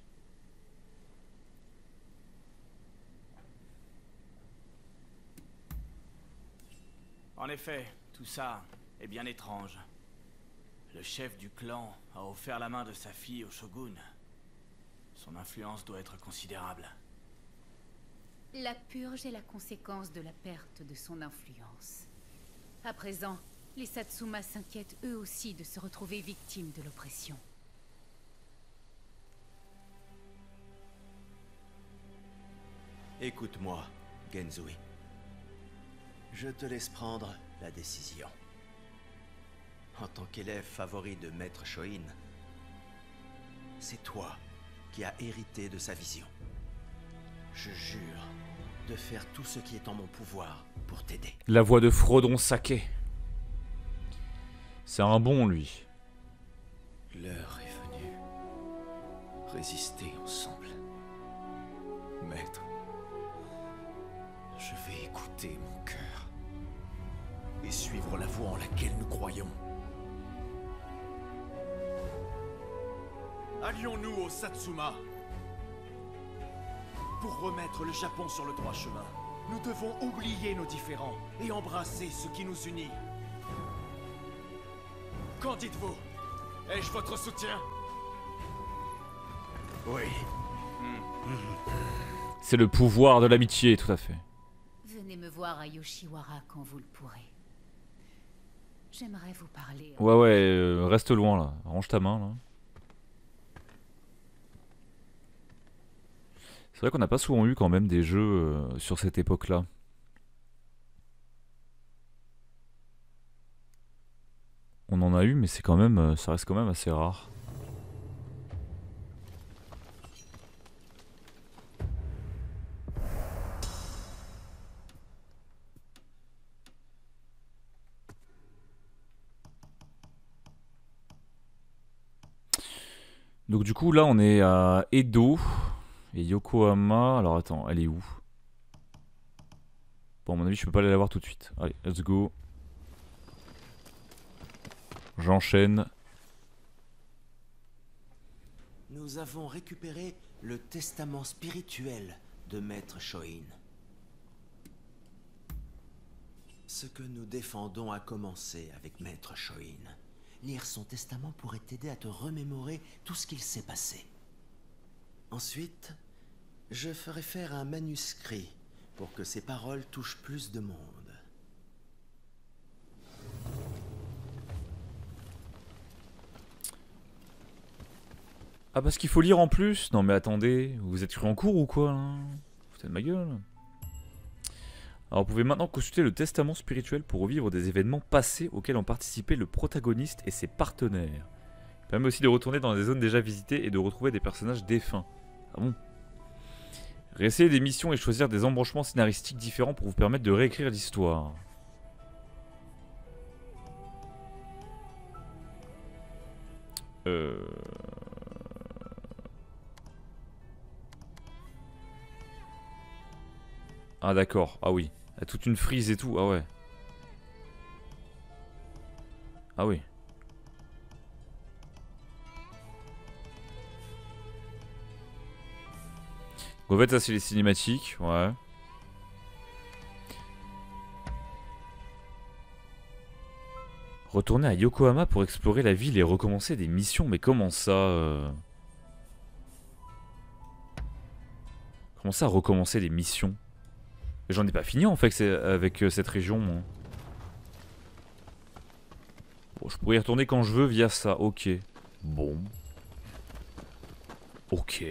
Speaker 3: En effet, tout ça est bien étrange. Le chef du clan a offert la main de sa fille au shogun. Son influence doit être considérable.
Speaker 8: La purge est la conséquence de la perte de son influence. À présent, les Satsuma s'inquiètent eux aussi de se retrouver victimes de l'oppression.
Speaker 6: Écoute-moi, Genzui. Je te laisse prendre la décision. En tant qu'élève favori de Maître Shoin, c'est toi qui as hérité de sa vision. Je jure de faire tout ce qui est en mon pouvoir pour t'aider.
Speaker 1: La voix de Frodon Sake. C'est un bon, lui.
Speaker 6: L'heure est venue. Résister ensemble. Maître, je vais écouter mon cœur et suivre la voie en laquelle nous croyons.
Speaker 5: Allions-nous au Satsuma. Pour remettre le Japon sur le droit chemin, nous devons oublier nos différends et embrasser ce qui nous unit. Qu'en dites-vous? Ai-je votre soutien?
Speaker 6: Oui.
Speaker 1: C'est le pouvoir de l'amitié, tout à fait.
Speaker 8: Venez me voir à Yoshiwara quand vous le pourrez. J'aimerais vous parler.
Speaker 1: Ouais, reste loin là. Range ta main là. C'est vrai qu'on n'a pas souvent eu quand même des jeux sur cette époque-là. on en a eu, mais c'est quand même, ça reste quand même assez rare. Donc du coup là on est à Edo et Yokohama. Alors attends, elle est où? Bon à mon avis je peux pas aller la voir tout de suite. Allez, let's go. J'enchaîne.
Speaker 10: Nous avons récupéré le testament spirituel de Maître Shoin. Ce que nous défendons a commencé avec Maître Shoin. Lire son testament pourrait t'aider à te remémorer tout ce qu'il s'est passé. Ensuite, je ferai faire un manuscrit pour que ces paroles touchent plus de monde.
Speaker 1: Ah parce qu'il faut lire en plus? Non mais attendez, vous êtes cru en cours ou quoi là? Foutez de ma gueule. Alors vous pouvez maintenant consulter le testament spirituel pour revivre des événements passés auxquels ont participé le protagoniste et ses partenaires. Il permet aussi de retourner dans des zones déjà visitées et de retrouver des personnages défunts. Ah bon? Réessayer des missions et choisir des embranchements scénaristiques différents pour vous permettre de réécrire l'histoire. Ah d'accord, ah oui. Il y a toute une frise et tout, ah ouais. Ah oui. En fait ça c'est les cinématiques, ouais. Retourner à Yokohama pour explorer la ville et recommencer des missions, mais comment ça Comment ça recommencer des missions? J'en ai pas fini en fait avec cette région moi. Bon, je pourrais y retourner quand je veux via ça, ok. Bon. Ok.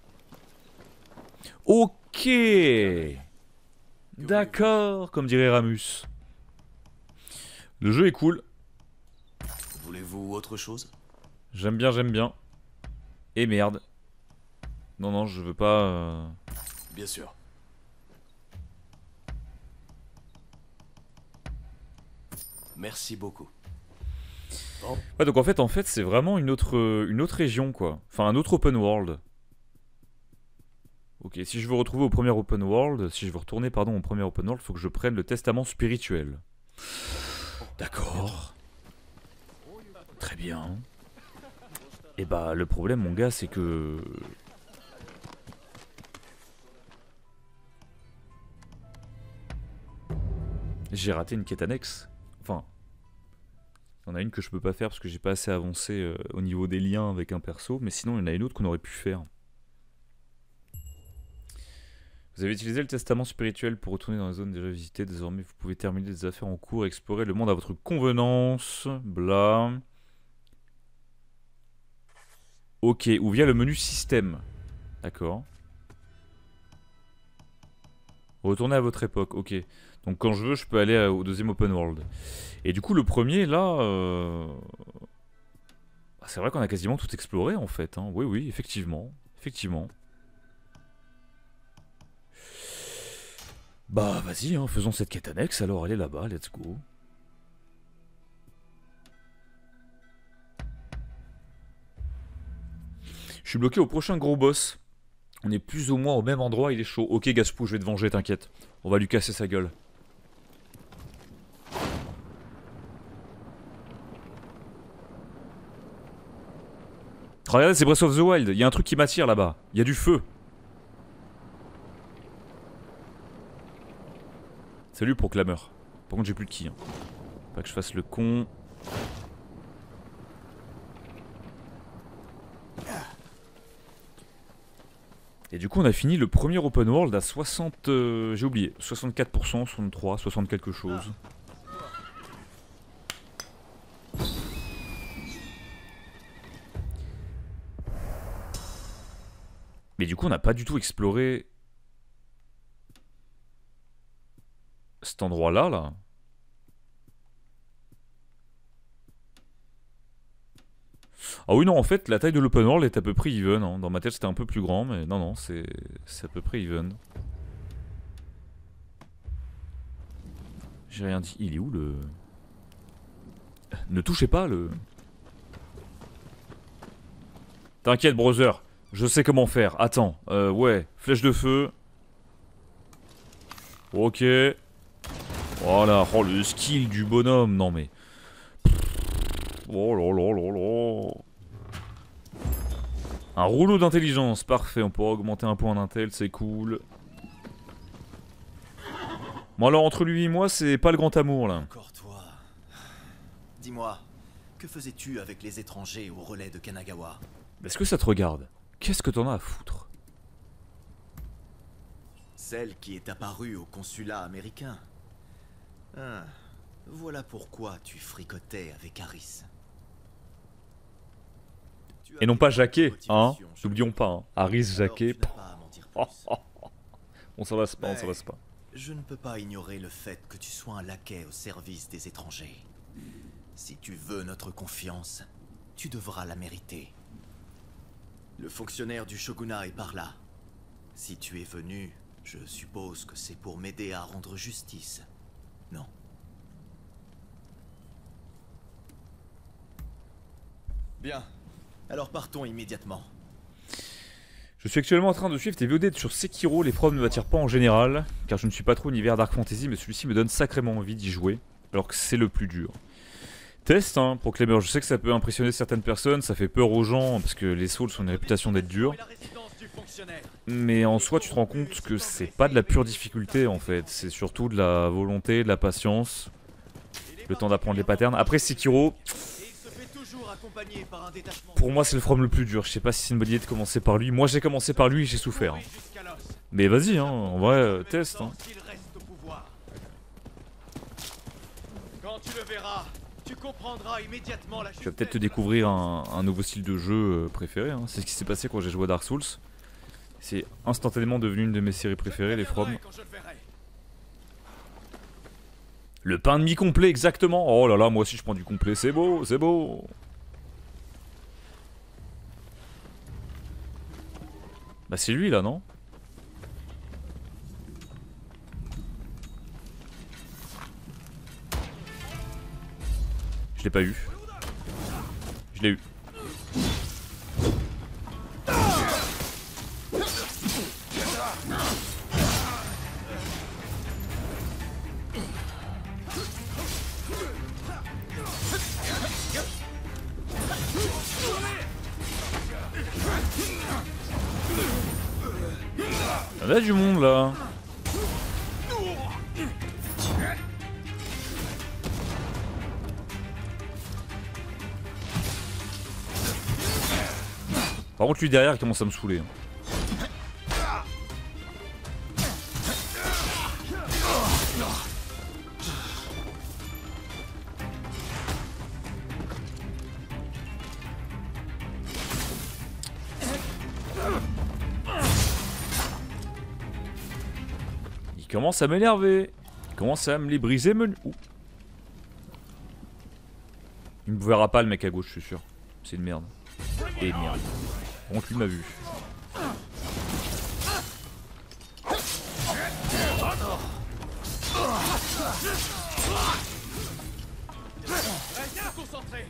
Speaker 1: Ok. D'accord, comme dirait Ramus. Le jeu est cool.
Speaker 10: Voulez-vous autre chose?
Speaker 1: J'aime bien, j'aime bien. Et merde. Non, non, je veux pas...
Speaker 10: Bien sûr. Merci beaucoup. Bon.
Speaker 1: Ouais, donc en fait c'est vraiment une autre région, quoi. Enfin, un autre open world. Ok, si je veux retrouver au premier open world, si je veux retourner, pardon, au premier open world, faut que je prenne le testament spirituel. D'accord. Très bien. Et bah, le problème, mon gars, c'est que... j'ai raté une quête annexe. Enfin... il y en a une que je peux pas faire parce que j'ai pas assez avancé au niveau des liens avec un perso, mais sinon il y en a une autre qu'on aurait pu faire. Vous avez utilisé le testament spirituel pour retourner dans les zones déjà visitées. Désormais vous pouvez terminer des affaires en cours et explorer le monde à votre convenance. Bla. Ok, ou via le menu système. D'accord. Retournez à votre époque, ok. Donc quand je veux, je peux aller au deuxième open world. Et du coup, le premier, là... c'est vrai qu'on a quasiment tout exploré, en fait. Hein. Oui, oui, effectivement. Effectivement. Bah, vas-y, hein, faisons cette quête annexe, alors allez là-bas, let's go. Je suis bloqué au prochain gros boss. On est plus ou moins au même endroit, il est chaud. Ok, Gaspou, je vais te venger, t'inquiète. On va lui casser sa gueule. Regardez, c'est Breath of the Wild. Il y a un truc qui m'attire là-bas. Il y a du feu. Salut pour Clameur. Par contre, j'ai plus de ki. Hein. Pas que je fasse le con. Et du coup, on a fini le premier open world à 60... j'ai oublié. 64%, 63, 60 quelque chose. Mais du coup, on n'a pas du tout exploré cet endroit-là, là. Ah oui, non, en fait, la taille de l'open world est à peu près even. Hein. Dans ma tête, c'était un peu plus grand, mais non, non, c'est à peu près even. J'ai rien dit. Il est où le... Ne touchez pas le... T'inquiète, brother. Je sais comment faire. Attends. Ouais. Flèche de feu. Ok. Voilà. Oh, le skill du bonhomme. Non, mais... Oh là là là là. Un rouleau d'intelligence. Parfait. On pourra augmenter un point d'intel. C'est cool. Bon, alors, entre lui et moi, c'est pas le grand amour, là.
Speaker 10: Encore toi. Dis-moi, que faisais-tu avec les étrangers au relais de Kanagawa?
Speaker 1: Est-ce que ça te regarde? Qu'est-ce que t'en as à foutre?
Speaker 10: Celle qui est apparue au consulat américain. Ah, voilà pourquoi tu fricotais avec Harris.
Speaker 1: Et non pas Jacquet, hein? N'oublions pas, hein. Harris, Jacquet. Bon, ça va pas, ça va pas.
Speaker 10: Je ne peux pas ignorer le fait que tu sois un laquais au service des étrangers. Si tu veux notre confiance, tu devras la mériter. Le fonctionnaire du shogunat est par là. Si tu es venu, je suppose que c'est pour m'aider à rendre justice. Non? Bien. Alors partons immédiatement.
Speaker 1: Je suis actuellement en train de suivre tes VOD sur Sekiro. Les probes ne m'attirent pas en général, car je ne suis pas trop univers Dark Fantasy, mais celui-ci me donne sacrément envie d'y jouer, alors que c'est le plus dur. Test, hein, Proclaimer, je sais que ça peut impressionner certaines personnes, ça fait peur aux gens, parce que les Souls ont une réputation d'être durs. Mais en soi, tu te rends compte que c'est pas de la pure difficulté, en fait. C'est surtout de la volonté, de la patience, le temps d'apprendre les patterns. Après, Sekiro, pour moi, c'est le From le plus dur. Je sais pas si c'est une bonne idée de commencer par lui. Moi, j'ai commencé par lui et j'ai souffert. Hein. Mais vas-y, hein, en vrai, test. Hein.
Speaker 5: Quand tu le verras, tu comprendras immédiatement la...
Speaker 1: Tu vas peut-être te découvrir un nouveau style de jeu préféré. Hein. C'est ce qui s'est passé quand j'ai joué à Dark Souls. C'est instantanément devenu une de mes séries préférées, les From. Le pain de mie complet, exactement. Oh là là, moi aussi je prends du complet. C'est beau, c'est beau. Bah c'est lui là, non? Je l'ai pas eu. Je l'ai eu. Il y en a du monde là. Par contre lui derrière il commence à me saouler. Il commence à m'énerver. Il commence à me les briser. Il me verra pas le mec à gauche, je suis sûr. C'est une merde. Et merde. Par contre lui m'a vu.
Speaker 5: Restez concentrés.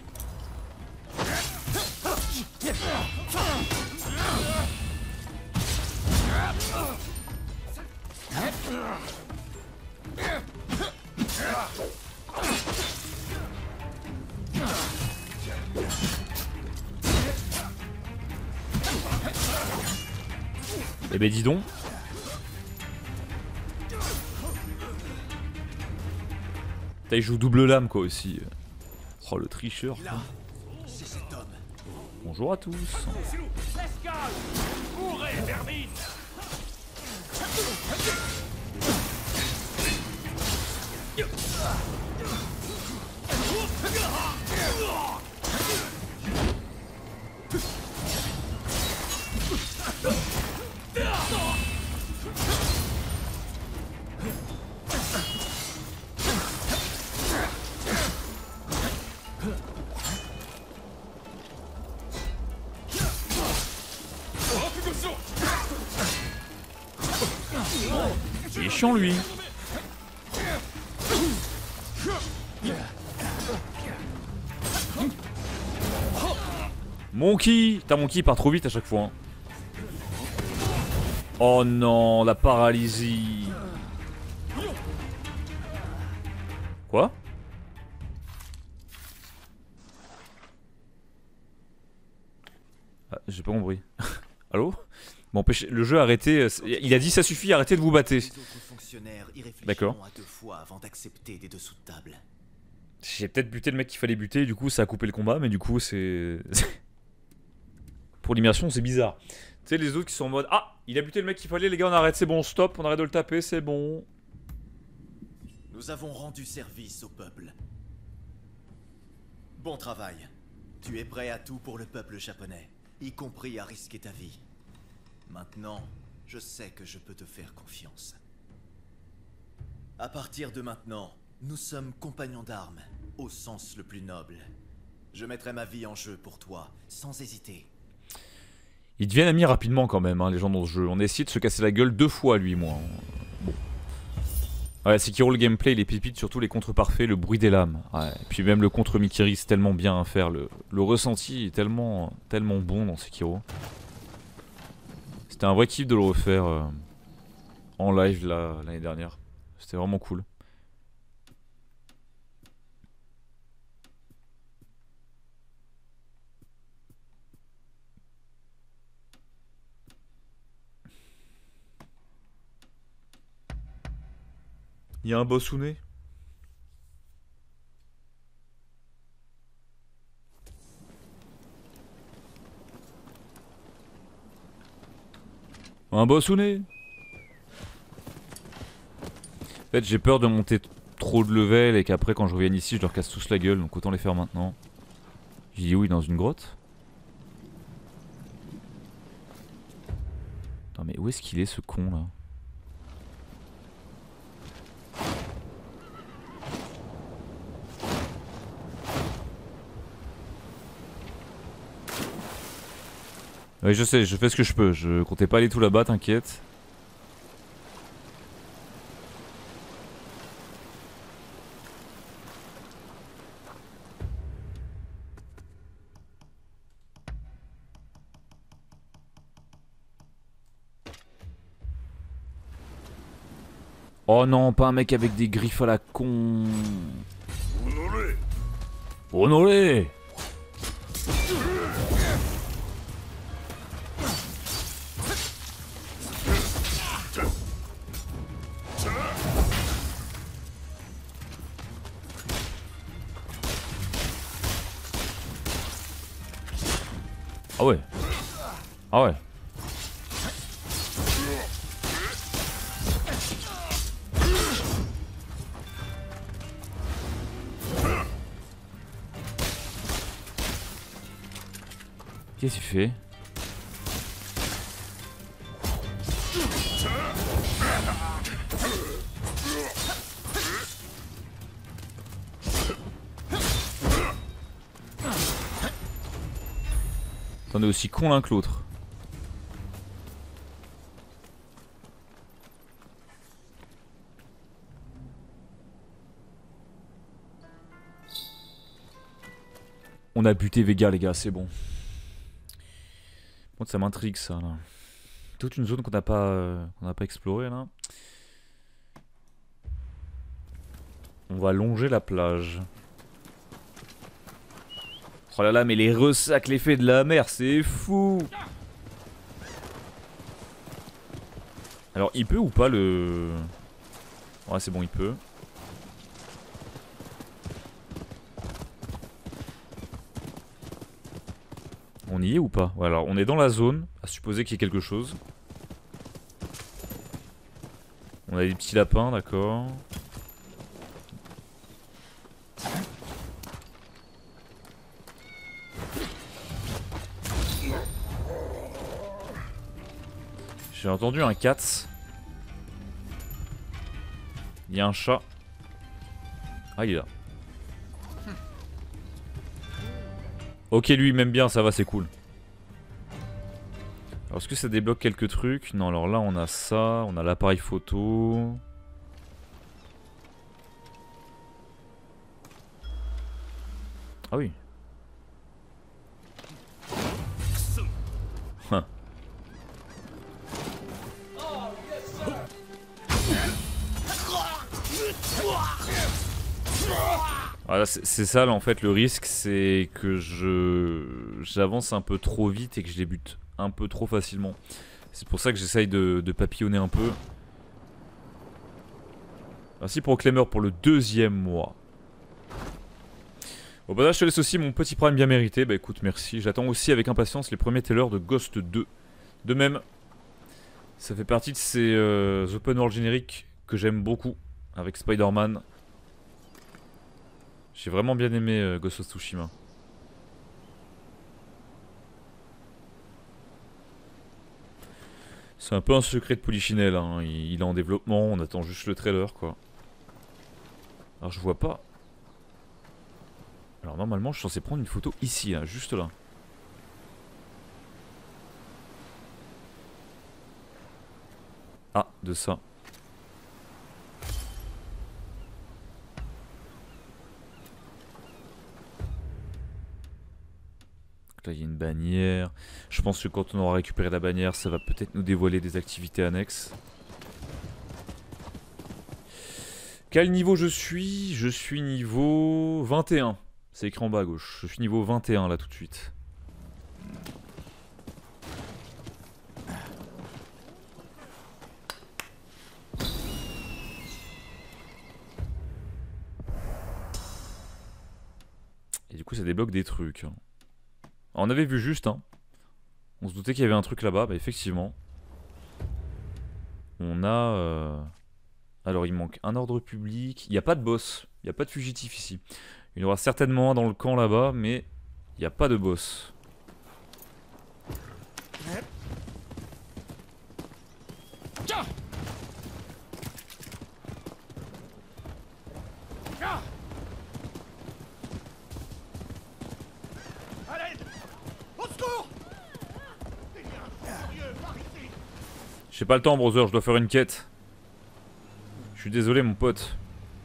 Speaker 1: Eh ben dis donc. Putain, il joue double lame quoi aussi. Oh le tricheur. Quoi. Bonjour à tous. Il est chiant lui. Monkey. Putain, Monkey part trop vite à chaque fois. Hein. Oh non, la paralysie. Quoi? Ah, j'ai pas compris. Allô? Bon, le jeu a arrêté. Il a dit ça suffit, arrêtez de vous battre. D'accord. J'ai peut-être buté le mec qu'il fallait buter, du coup ça a coupé le combat, mais du coup c'est... Pour l'immersion c'est bizarre. Tu sais les autres qui sont en mode ah, il a buté le mec qu'il fallait, les gars on arrête, c'est bon, stop, on arrête de le taper, c'est bon.
Speaker 10: Nous avons rendu service au peuple. Bon travail. Tu es prêt à tout pour le peuple japonais, y compris à risquer ta vie. Maintenant, je sais que je peux te faire confiance. À partir de maintenant, nous sommes compagnons d'armes, au sens le plus noble. Je mettrai ma vie en jeu pour toi, sans hésiter.
Speaker 1: Ils deviennent amis rapidement quand même, hein, les gens dans ce jeu. On a essayé de se casser la gueule 2 fois, lui et moi. Bon. Ouais, Sekiro, le gameplay, les pépites, surtout les contres parfaits, le bruit des lames. Ouais. Et puis même le contre Mikiri, c'est tellement bien à faire. Le ressenti est tellement bon dans Sekiro. C'était un vrai kiff de le refaire en live l'année dernière. C'était vraiment cool. Il y a un boss ou nez? Un boss ou nez? En fait j'ai peur de monter trop de level et qu'après quand je revienne ici je leur casse tous la gueule, donc autant les faire maintenant. J'ai dit oui, dans une grotte. Attends mais où est-ce qu'il est ce con là? Oui je sais, je fais ce que je peux, je comptais pas aller tout là-bas, t'inquiète. Oh non, pas un mec avec des griffes à la con. Honoré. Ah ouais. Ah ouais. Qu'est-ce qu'il fait? T'en es aussi con l'un que l'autre. On a buté Vega les gars, c'est bon. Bon, ça m'intrigue ça là. Toute une zone qu'on n'a pas explorée là. On va longer la plage. Oh là là, mais les ressacs, l'effet de la mer, c'est fou. Alors, il peut ou pas le... Ouais, c'est bon, il peut. On y est ou pas? Ouais, alors, on est dans la zone, à supposer qu'il y ait quelque chose. On a des petits lapins, d'accord. J'ai entendu un cat. Il y a un chat. Ah, il est là. Ok, lui il m'aime bien, ça va, c'est cool. Alors est-ce que ça débloque quelques trucs? Non, alors là on a ça, on a l'appareil photo. Ah oui. Hein. Voilà, c'est ça là en fait le risque, c'est que j'avance un peu trop vite et que je les bute un peu trop facilement. C'est pour ça que j'essaye de papillonner un peu. Merci pour Clémer pour le 2e mois. Au passage, je te laisse aussi mon petit prime bien mérité. Bah écoute, merci. J'attends aussi avec impatience les premiers trailers de Ghost 2. De même, ça fait partie de ces open world génériques que j'aime beaucoup avec Spider-Man. J'ai vraiment bien aimé Ghost of Tsushima. C'est un peu un secret de Polichinelle, hein. Il est en développement, on attend juste le trailer quoi. Alors je vois pas. Alors normalement je suis censé prendre une photo ici, là, juste là. Ah, de ça. Là il y a une bannière. Je pense que quand on aura récupéré la bannière, ça va peut-être nous dévoiler des activités annexes. Quel niveau je suis? Je suis niveau 21. C'est écrit en bas à gauche. Je suis niveau 21 là tout de suite. Et du coup ça débloque des trucs. On avait vu juste, hein. On se doutait qu'il y avait un truc là-bas, bah effectivement. On a... Alors il manque un ordre public. Il n'y a pas de boss, il n'y a pas de fugitif ici. Il y en aura certainement un dans le camp là-bas, mais il n'y a pas de boss. J'ai pas le temps, brother, je dois faire une quête. Je suis désolé, mon pote.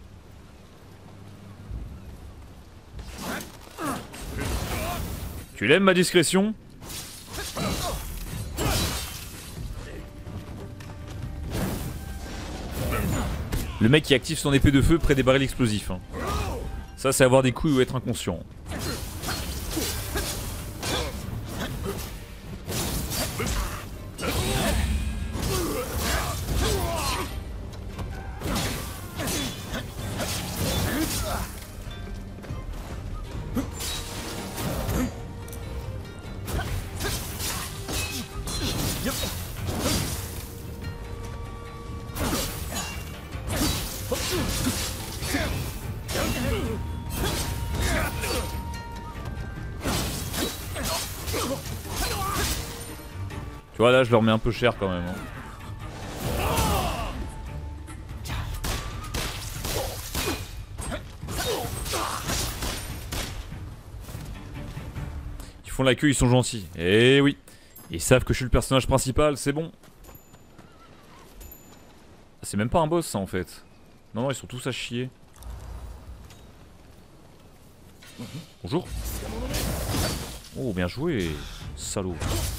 Speaker 1: Tu l'aimes ma discrétion? Le mec qui active son épée de feu près des barils explosifs. Hein. Ça, c'est avoir des couilles ou être inconscient. Tu vois là je leur mets un peu cher quand même. Hein. Ils font la queue, ils sont gentils. Eh oui. Ils savent que je suis le personnage principal, c'est bon. C'est même pas un boss ça en fait. Non non ils sont tous à chier. Bonjour. Oh bien joué, salaud.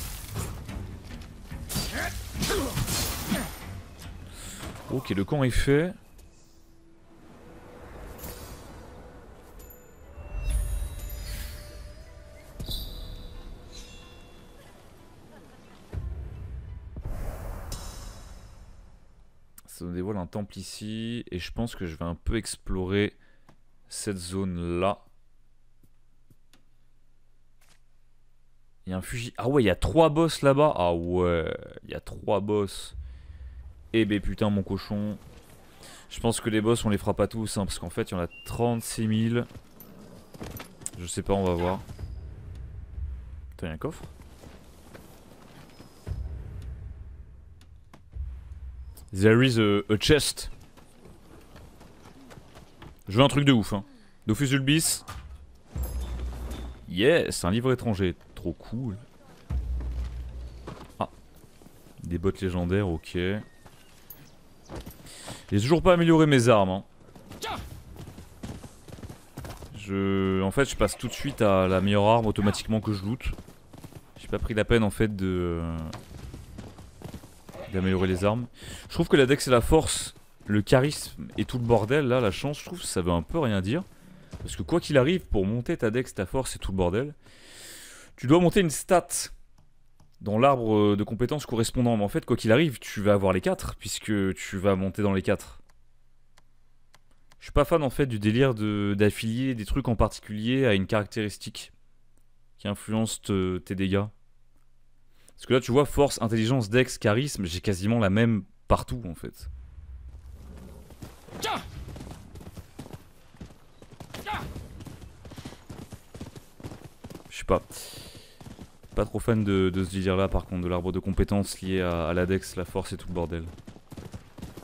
Speaker 1: Ok, le camp est fait. Ça nous dévoile un temple ici. Et je pense que je vais un peu explorer cette zone-là. Il y a un fusil. Ah ouais, il y a 3 boss là-bas. Ah ouais, il y a 3 boss. Eh ben putain mon cochon. Je pense que les boss on les fera pas tous hein, parce qu'en fait il y en a 36 000. Je sais pas, on va voir. Putain, il y a un coffre. There is a chest. Je veux un truc de ouf hein. Dofus Ulbis. Yes, un livre étranger. Trop cool. Ah, Des bottes légendaires, ok. J'ai toujours pas amélioré mes armes. Hein. En fait, je passe tout de suite à la meilleure arme automatiquement que je loot. J'ai pas pris la peine en fait d'améliorer les armes. Je trouve que la dex et la force, le charisme et tout le bordel là, la chance, je trouve que ça veut un peu rien dire. Parce que quoi qu'il arrive, pour monter ta dex, ta force et tout le bordel, tu dois monter une stat dans l'arbre de compétences correspondant. Mais en fait, quoi qu'il arrive, tu vas avoir les 4 puisque tu vas monter dans les 4. Je suis pas fan en fait du délire d'affilier des trucs en particulier à une caractéristique qui influence tes dégâts. Parce que là tu vois, force, intelligence, dex, charisme, j'ai quasiment la même partout en fait. Je suis pas trop fan de ce délire là par contre, de l'arbre de compétences lié à la dex, la force et tout le bordel.